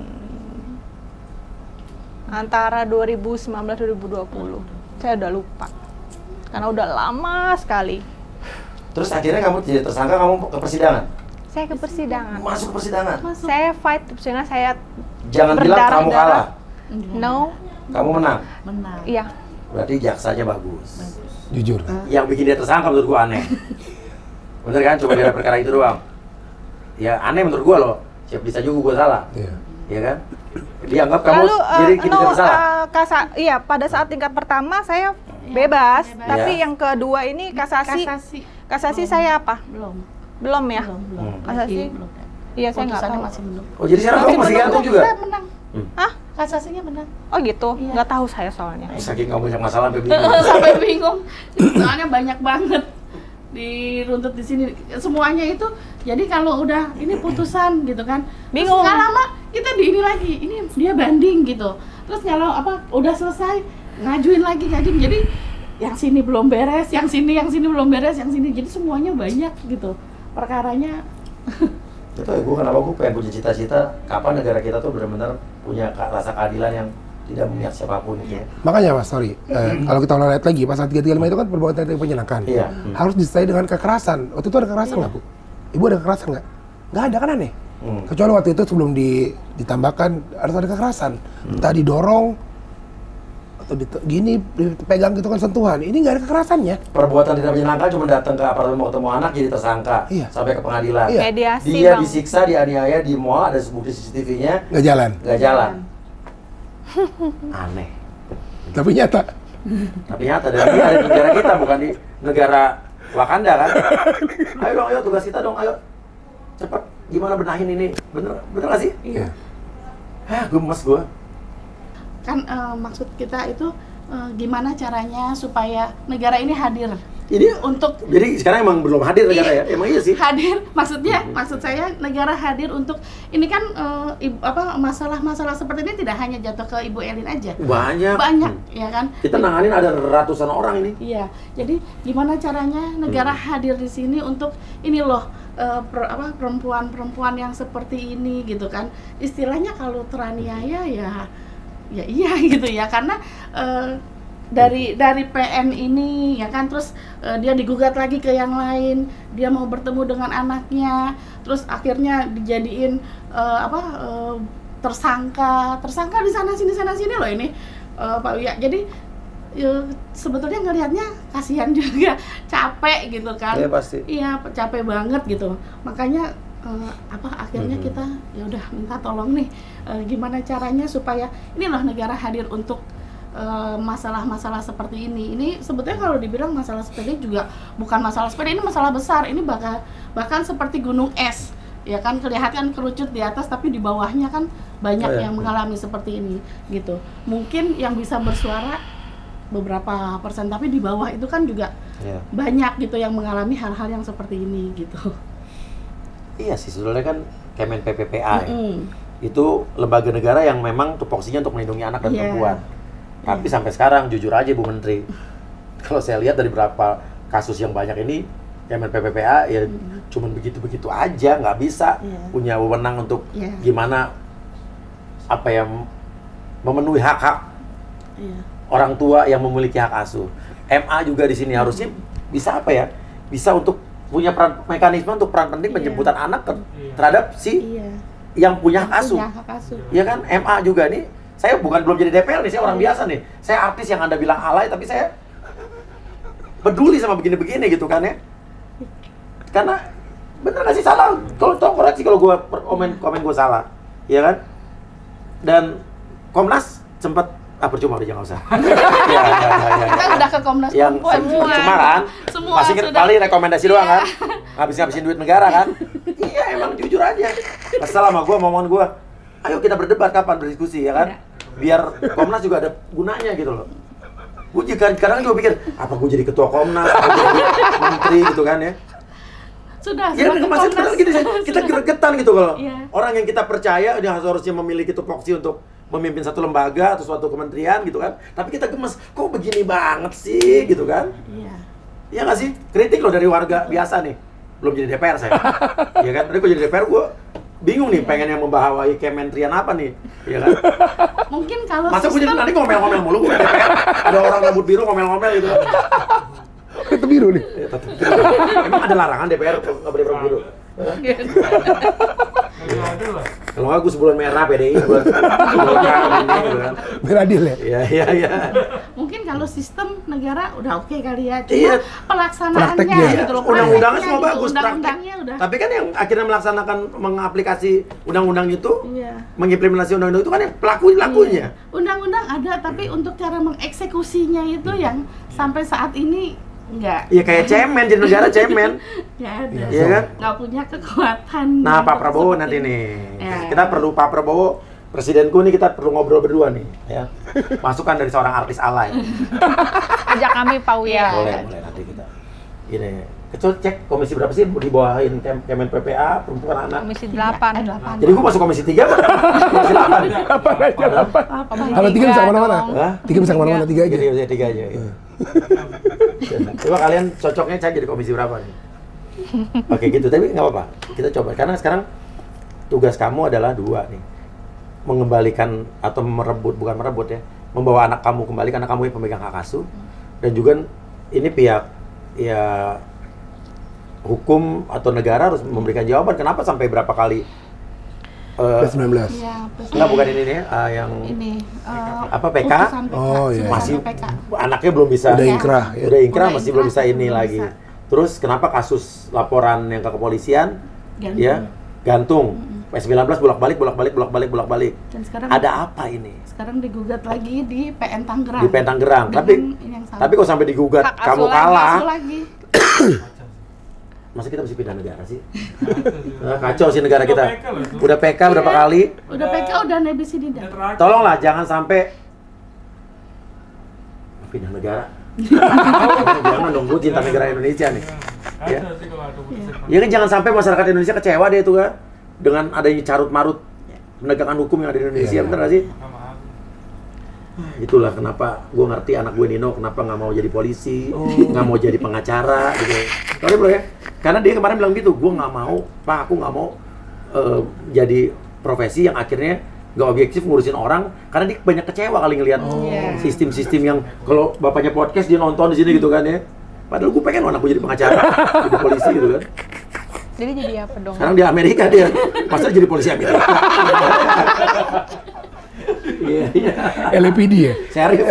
antara 2019-2020. Saya udah lupa. Karena udah lama sekali. Terus akhirnya kamu jadi tersangka, kamu ke persidangan? Saya ke persidangan. Masuk persidangan? Saya fight, persidangan saya Jangan bilang kamu kalah. No. Kamu menang? Benar. Iya. Berarti jaksanya bagus. Jujur. Yang bikin dia tersangka menurut gua aneh. Bener kan? Coba dari perkara itu doang. Ya aneh menurut gua loh. Siap bisa juga gua salah. Iya. Iya kan? Dianggap kamu Lalu, jadi kita bersalah. iya, pada saat tingkat pertama saya bebas, tapi Iya. yang kedua ini kasasi. Kasasi saya apa? Belum ya? Kasasi? Iya, saya nggak tahu. Masih belum. Oh jadi sekarang kamu masih gantung juga? Saya menang. Hah? Kasasinya menang. Oh gitu? Iya. Nggak tahu saya soalnya. Saking kamu banyak masalah sampai bingung. Sampai bingung. Soalnya banyak banget diruntut di sini. Semuanya itu. Jadi kalau udah ini putusan gitu kan. Bingung. Terus nggak lama kita di ini lagi. Ini dia banding gitu. Terus kalau apa udah selesai ngajuin lagi. Jadi yang sini belum beres, yang sini belum beres, yang sini. Jadi semuanya banyak gitu. Perkaranya Itu ya gue kenapa gue pengen punya cita-cita kapan negara kita tuh benar-benar punya rasa keadilan yang tidak memihak siapapun gitu. Makanya Mas, sorry, kalau kita ulang lihat lagi, pasal 335 itu kan perbuatan yang menyenangkan. Iya. Harus disertai dengan kekerasan. Waktu itu ada kekerasan nggak, Bu? Ibu ada kekerasan nggak? Nggak ada kan, aneh? Kecuali waktu itu sebelum ditambahkan harus ada kekerasan. Entah didorong, atau gini, dipegang gitu kan sentuhan. Ini nggak ada kekerasannya. Perbuatan tidak menyenangkan cuma datang ke apartemen mau ketemu anak jadi tersangka. Iya. Sampai ke pengadilan. Iya. Mediasi, Dia Bang. disiksa, dianiaya di mall, ada bukti CCTV-nya, Nggak jalan. nggak jalan. Aneh. Tapi nyata. Tapi nyata dan ini ada di negara kita, bukan di negara Wakanda kan? Ayo dong, ayo tugas kita dong, ayo cepat gimana benahin ini, bener gak sih? Iya. Gemes gue. kan maksud kita itu gimana caranya supaya negara ini hadir Ini untuk jadi sekarang emang belum hadir negara ya? Emang iya sih? hadir maksud saya negara hadir untuk ini kan masalah-masalah seperti ini tidak hanya jatuh ke Ibu Elin aja, Banyak. ya kan. Kita nanganin ada ratusan orang ini. Iya, jadi gimana caranya negara hadir di sini untuk ini loh perempuan-perempuan yang seperti ini gitu kan, istilahnya kalau teraniaya ya iya gitu ya, karena dari PN ini ya kan, terus dia digugat lagi ke yang lain, dia mau bertemu dengan anaknya, terus akhirnya dijadiin tersangka di sana sini loh ini Pak Wia. Jadi sebetulnya ngelihatnya kasihan juga, capek gitu kan. Iya pasti. Iya, capek banget gitu. Makanya akhirnya kita ya udah minta tolong nih, gimana caranya supaya ini loh negara hadir untuk masalah-masalah seperti ini. Ini sebetulnya kalau dibilang masalah sepele juga bukan masalah sepele, ini masalah besar. Ini bahkan seperti gunung es, ya kan, kelihatan kerucut di atas tapi di bawahnya kan banyak yang mengalami seperti ini gitu. Mungkin yang bisa bersuara beberapa persen, tapi di bawah itu kan juga banyak gitu yang mengalami hal-hal yang seperti ini gitu. Iya sih, sebenarnya kan Kemen PPPA ya. Itu lembaga negara yang memang tupoksinya untuk melindungi anak dan perempuan. Tapi sampai sekarang jujur aja Bu Menteri, kalau saya lihat dari beberapa kasus yang banyak ini, Kemen PPPA ya cuman begitu-begitu aja, nggak bisa punya wewenang untuk gimana memenuhi hak-hak orang tua yang memiliki hak asuh. MA juga di sini harusnya bisa bisa untuk punya mekanisme untuk peran penting penjemputan anak terhadap si yang punya hak asuh. Iya kan, MA juga nih. Saya belum jadi DPR nih, saya orang biasa nih. Saya artis yang Anda bilang alay, tapi saya peduli sama begini-begini gitu kan ya. Karena bener gak sih salah? Tolong koreksi kalau gue komen gue salah, ya kan? Dan Komnas sempat percuma udah jangan usah. Ya. Kita udah ke Komnas yang Perempuan cuma kan, semua masih paling rekomendasi doang kan, ngabisin duit negara kan. Iya emang jujur aja. Kesel sama gue, momongan gue. Ayo kita berdebat kapan, berdiskusi ya kan. Biar Komnas juga ada gunanya gitu loh. Gue kadang juga pikir, apa gue jadi ketua Komnas, apa gue jadi menteri gitu kan ya. Sudah Ya kan maksudnya kita gregetan gitu kalau Iya. orang yang kita percaya dia harusnya memiliki tupoksi untuk memimpin satu lembaga atau suatu kementerian gitu kan. Tapi kita gemes, kok begini banget sih gitu kan? Iya. Iya nggak sih? Kritik loh dari warga biasa nih. Belum jadi DPR saya. Iya kan? Tapi kalau jadi DPR gue bingung nih, pengen yang membahawai kementerian apa nih, ya kan? Mungkin kalau Masa gue jadi nanti ngomel-ngomel mulu gue DPR, ada orang rambut biru ngomel-ngomel gitu. Itu biru nih. Ya, tetep. Emang ada larangan DPR nggak boleh rambut biru? Kalau nggak gue sebulan merah PDI buat ini gitu kan. Beradil ya. Iya. mungkin kalau sistem negara udah oke kali ya, Iya. cuma pelaksanaannya Prakteknya. gitu loh. Undang-undangnya Prakteknya semua gitu, bagus, undang-undangnya udah. Tapi kan yang akhirnya melaksanakan mengaplikasi undang-undang itu, Iya. mengimplementasi undang-undang itu kan yang pelakunya. Undang-undang ada, tapi untuk cara mengeksekusinya itu yang sampai saat ini enggak. Iya kayak cemen, jadi negara cemen. Nggak ada. Iya kan? Nggak punya kekuatan. Nah, Pak untuk Prabowo seperti nanti itu. nih. Ya. Kita perlu Pak Prabowo, presidenku nih, kita perlu ngobrol berdua nih, ya. Masukan dari seorang artis alay. Ajak kami Pak Uya. Boleh nanti kita. Ini, kecuali cek komisi berapa sih dibawahin Kemen PPA, perempuan anak. Komisi 8. Delapan. Jadi gua masuk komisi 3, Pak. Komisi 8. Apa aja apa? Apa? Kalau 3 bisa kemana-mana. dong. Hah? 3 bisa kemana-mana, 3 aja. Jadi 3 aja. Ya. Coba kalian cocoknya cek jadi komisi berapa nih? Oke gitu, tapi nggak apa-apa. Kita coba, karena sekarang tugas kamu adalah 2 nih. Mengembalikan atau bukan merebut ya, membawa anak kamu kembali, karena kamu yang pemegang hak asuh. Dan juga ini pihak ya hukum atau negara harus memberikan jawaban kenapa sampai berapa kali P19. Iya, enggak, bukan ini nih yang ini apa, PK? putusan PK, Oh, iya. putusan masih PK. anaknya belum bisa Udah inkrah ya. udah inkrah Udah masih belum bisa inkrah, ini belum lagi. bisa. Terus kenapa kasus laporan yang ke kepolisian Gantung. ya gantung? P19 bolak-balik. Dan sekarang Ada apa ini? sekarang digugat lagi di PN Tangerang. Di PN Tangerang. Dengan Tapi ini yang sama. tapi kok sampai digugat Hak asuh kamu lagi, kalah? Masuk lagi. Masa kita mesti pindah negara sih? Nah, kacau sih negara kita. Udah PK berapa kali? Udah PK udah nebisidida. Tolonglah jangan sampai pindah negara. Jangan dong, gue cinta negara Indonesia nih. Ya. Ya kan jangan sampai masyarakat Indonesia kecewa deh itu kan dengan adanya carut marut penegakan hukum yang ada di Indonesia, Iya. bener gak sih? Itulah kenapa gue ngerti anak gue Nino kenapa nggak mau jadi polisi, nggak mau jadi pengacara gitu. Tahu bro ya? Karena dia kemarin bilang gitu, gue nggak mau, Pak, aku nggak mau jadi profesi yang akhirnya nggak objektif ngurusin orang, karena dia banyak kecewa kali ngelihat sistem-sistem yang kalau bapaknya podcast dia nonton di sini gitu kan ya. Padahal gue pengen anak gue jadi pengacara, jadi polisi gitu kan. Jadi jadi apa dong? Sekarang di Amerika dia, masa dia jadi polisi Amerika? Iya. LAPD ya? Serius.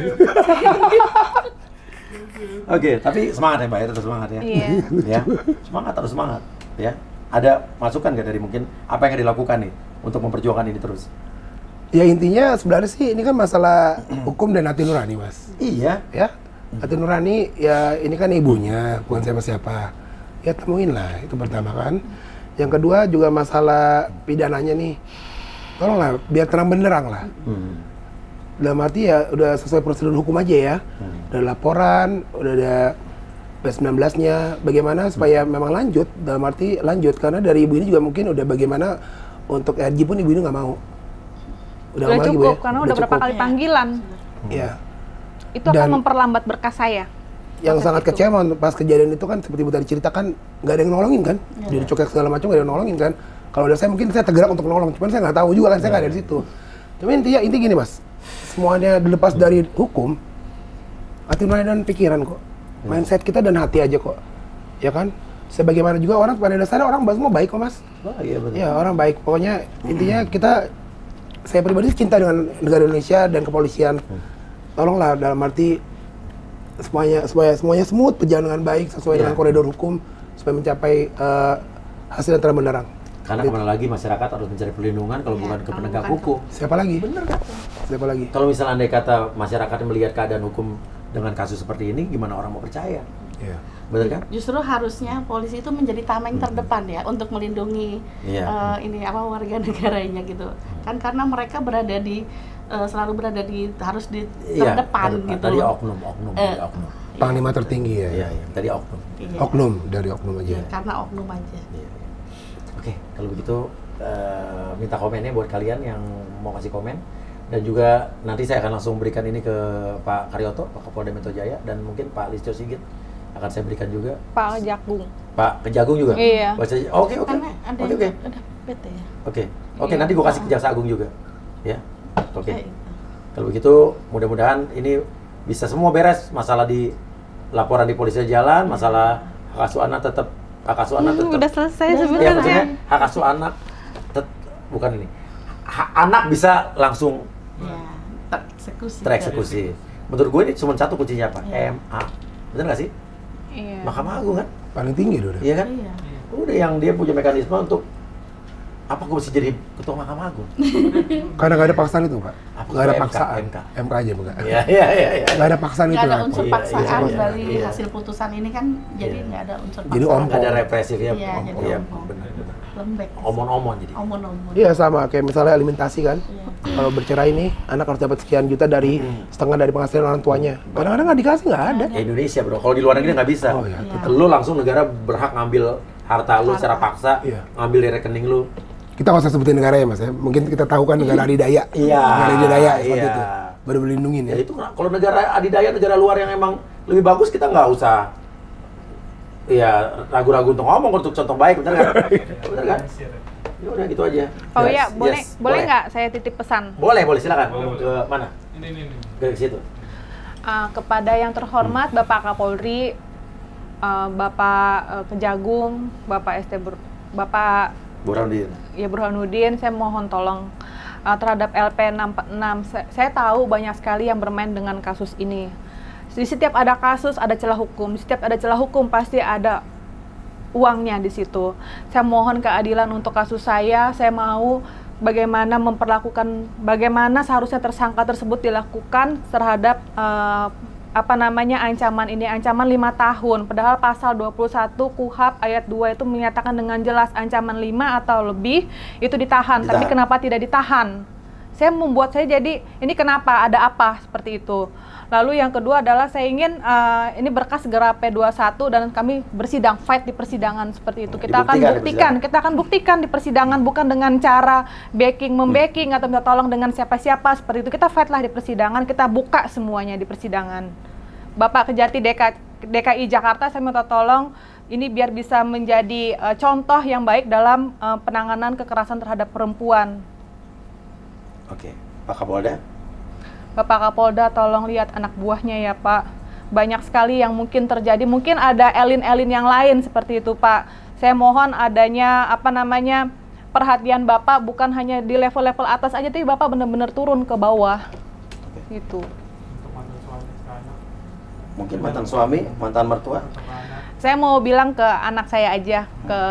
Oke, tapi semangat ya Mbak, ya, tetap semangat ya. Iya. Ya, semangat, harus semangat. Ya, ada masukan nggak dari mungkin apa yang dilakukan nih untuk memperjuangkan ini terus? Ya intinya sebenarnya sih ini kan masalah hukum dan hati nurani, Mas. Iya. Ya, hati nurani ya ini kan ibunya, bukan siapa-siapa. Ya temuin lah, itu pertama kan. Yang kedua juga masalah pidananya nih. Tolonglah biar terang benderang lah. Dalam arti ya udah sesuai prosedur hukum aja ya. Udah laporan, udah ada P19-nya, bagaimana supaya memang lanjut. Dalam arti lanjut, karena dari ibu ini juga mungkin udah bagaimana untuk RG pun ibu ini nggak mau. Udah nggak mau lagi, Bu, cukup, ya. karena udah berapa cukup. kali panggilan. Iya. Itu akan Dan- memperlambat berkas saya. Yang Proses sangat itu. kecewa pas kejadian itu kan seperti ibu tadi ceritakan, nggak ada yang nolongin kan, jadi cokek segala macam nggak ada yang nolongin kan. Kalau ada saya mungkin saya tergerak untuk nolong, cuman saya nggak tahu juga kan, saya nggak ada di situ. Cuma intinya gini Mas, semuanya dilepas dari hukum, hati nurani dan pikiran kok, mindset kita dan hati aja kok, ya kan. Sebagaimana juga orang pada dasarnya orang semua baik kok Mas. Oh iya benar. Ya orang baik, pokoknya intinya kita, saya pribadi cinta dengan negara Indonesia dan kepolisian. Tolonglah dalam arti semuanya smooth, berjalan dengan baik sesuai dengan koridor hukum supaya mencapai hasil yang terang benderang. Karena kemana lagi masyarakat harus mencari perlindungan kalau bukan ke penegak hukum. Siapa lagi? Bener kan? Siapa lagi? Kalau misalnya andai kata masyarakat melihat keadaan hukum dengan kasus seperti ini, gimana orang mau percaya? Iya. Bener kan? Justru harusnya polisi itu menjadi tameng terdepan ya untuk melindungi Iya. ini apa warga negaranya gitu. Kan karena mereka berada di selalu berada di harus di Iya, terdepan gitu. Tadi loh. oknum. Eh, Panglima tertinggi ya. Iya, iya. Tadi oknum. Iya. Oknum, dari oknum aja. Karena oknum aja. Iya. Oke, kalau begitu minta komennya buat kalian yang mau kasih komen. Dan juga nanti saya akan langsung berikan ini ke Pak Karyoto, Pak Kapolda Metro Jaya, dan mungkin Pak Listio Sigit akan saya berikan juga. Pak Kejagung. Pak Kejagung juga? Iya. Oke. Oke, nanti gue kasih ke Jaksa Agung juga. Ya, oke. Kalau begitu, mudah-mudahan ini bisa semua beres. Masalah di laporan di polisi jalan, masalah hak asuh anak tetap Udah selesai ya, sebenarnya. maksudnya hak asuh anak bukan ini. Anak bisa langsung tereksekusi. Menurut gue ini cuma satu kuncinya apa? MA. Bener nggak sih? Iya. Mahkamah Agung kan? Paling tinggi dulu. Iya kan? Udah yang dia punya mekanisme untuk apa gue mesti jadi ketua Mahkamah Agung? Karena nggak ada paksaan itu, Pak. Apa Nggak ada MK? paksaan. MK. MK aja, Pak. Iya. Nggak ada paksaan itu. Nggak ada Pak. unsur Iya, paksaan iya, dari iya. hasil putusan ini kan, jadi nggak ada unsur paksaan. Jadi Nggak ada represif ya. Iya, jadi Iya, ompong. benar. Lembek. Omon-omon jadi. Omon-omon. Iya sama, kayak misalnya alimentasi kan. Iya. Kalau bercerai nih, anak harus dapat sekian juta dari setengah dari penghasilan orang tuanya. Kadang-kadang nggak dikasih, nggak ada. Indonesia bro, kalau di luar negeri nggak bisa. Oh, iya. Lu langsung negara berhak ngambil harta lu secara paksa, Iya. ngambil dari rekening lu. Kita nggak usah sebutin negara ya mas ya. Mungkin kita tahu kan negara adidaya. Iya. Negara adidaya seperti Iya. itu. Baru dilindungin Ya ya. itu kalau negara adidaya, negara luar yang emang lebih bagus, kita nggak usah ragu-ragu untuk ngomong untuk contoh baik, bener kan? Bener kan? Ya udah gitu aja. Oh Yes, iya, yes, boleh nggak saya titip pesan? Boleh, silakan. Ngomong ke mana? Ini. Ke situ. Kepada yang terhormat Bapak Kapolri, Bapak Kejagung, Bapak Bapak Burhanuddin. Saya mohon tolong terhadap LP 646. Saya tahu banyak sekali yang bermain dengan kasus ini. Di setiap ada kasus ada celah hukum, di setiap ada celah hukum pasti ada uangnya di situ. Saya mohon keadilan untuk kasus saya. Saya mau bagaimana seharusnya tersangka tersebut dilakukan terhadap ancaman ini, ancaman 5 tahun. Padahal pasal 21 KUHP ayat 2 itu menyatakan dengan jelas ancaman 5 atau lebih itu ditahan. Tapi kenapa tidak ditahan? Saya jadi ini kenapa, ada apa seperti itu. Lalu yang kedua adalah saya ingin ini berkas segera P21 dan kami fight di persidangan seperti itu. Kita akan buktikan di persidangan, bukan dengan cara membacking atau minta tolong dengan siapa-siapa seperti itu. Kita fight lah di persidangan, kita buka semuanya di persidangan. Bapak Kejati DKI Jakarta, saya minta tolong ini biar bisa menjadi contoh yang baik dalam penanganan kekerasan terhadap perempuan. Oke, Pak Kapolda. Bapak Kapolda tolong lihat anak buahnya ya Pak. Banyak sekali yang mungkin terjadi, mungkin ada elin-elin yang lain seperti itu Pak. Saya mohon adanya perhatian Bapak bukan hanya di level-level atas aja, tapi Bapak benar-benar turun ke bawah. Gitu. Mungkin mantan suami, mantan mertua. Saya mau bilang ke anak saya aja, ke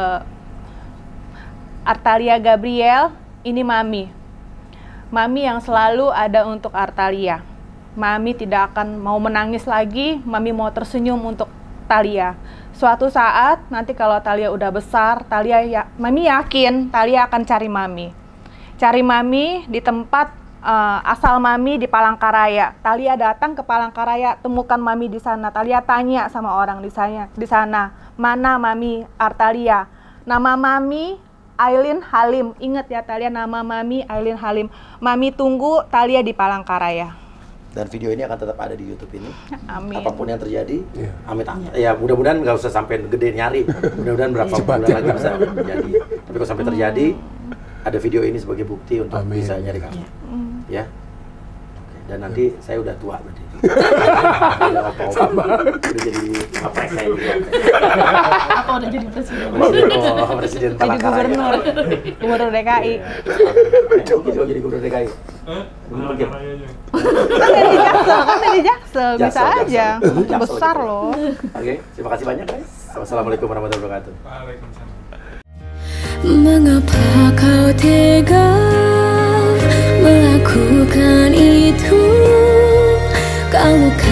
Artalia Gabriel, ini Mami yang selalu ada untuk Artalia. Mami tidak akan mau menangis lagi, Mami mau tersenyum untuk Talia. Suatu saat nanti kalau Talia udah besar, Mami yakin Talia akan cari Mami. Cari Mami di tempat asal Mami di Palangkaraya. Talia datang ke Palangkaraya, temukan Mami di sana. Talia tanya sama orang di sana, mana Mami Artalia? Nama Mami Aileen Halim. Ingat ya Talia, nama Mami Aileen Halim. Mami tunggu Talia di Palangkaraya. Dan video ini akan tetap ada di YouTube ini. Amin. Apapun yang terjadi, amit. Ya mudah-mudahan nggak usah sampai gede nyari. Mudah-mudahan berapa bulan lagi bisa terjadi. Tapi kalau sampai terjadi, ada video ini sebagai bukti untuk bisa nyari kamu. Ya. Oke. Dan nanti saya udah tua berarti. Udah opa-opa. Udah jadi apa saya juga. Apa udah jadi presiden? Presiden Jadi gubernur DKI. Mungkin juga jadi gubernur DKI. Mungkin. Kan dari Jaksel, bisa aja. Itu besar loh. Oke, terima kasih banyak guys. Wassalamualaikum warahmatullahi wabarakatuh. Waalaikumsalam. Mengapa kau tega melakukan itu? Kamu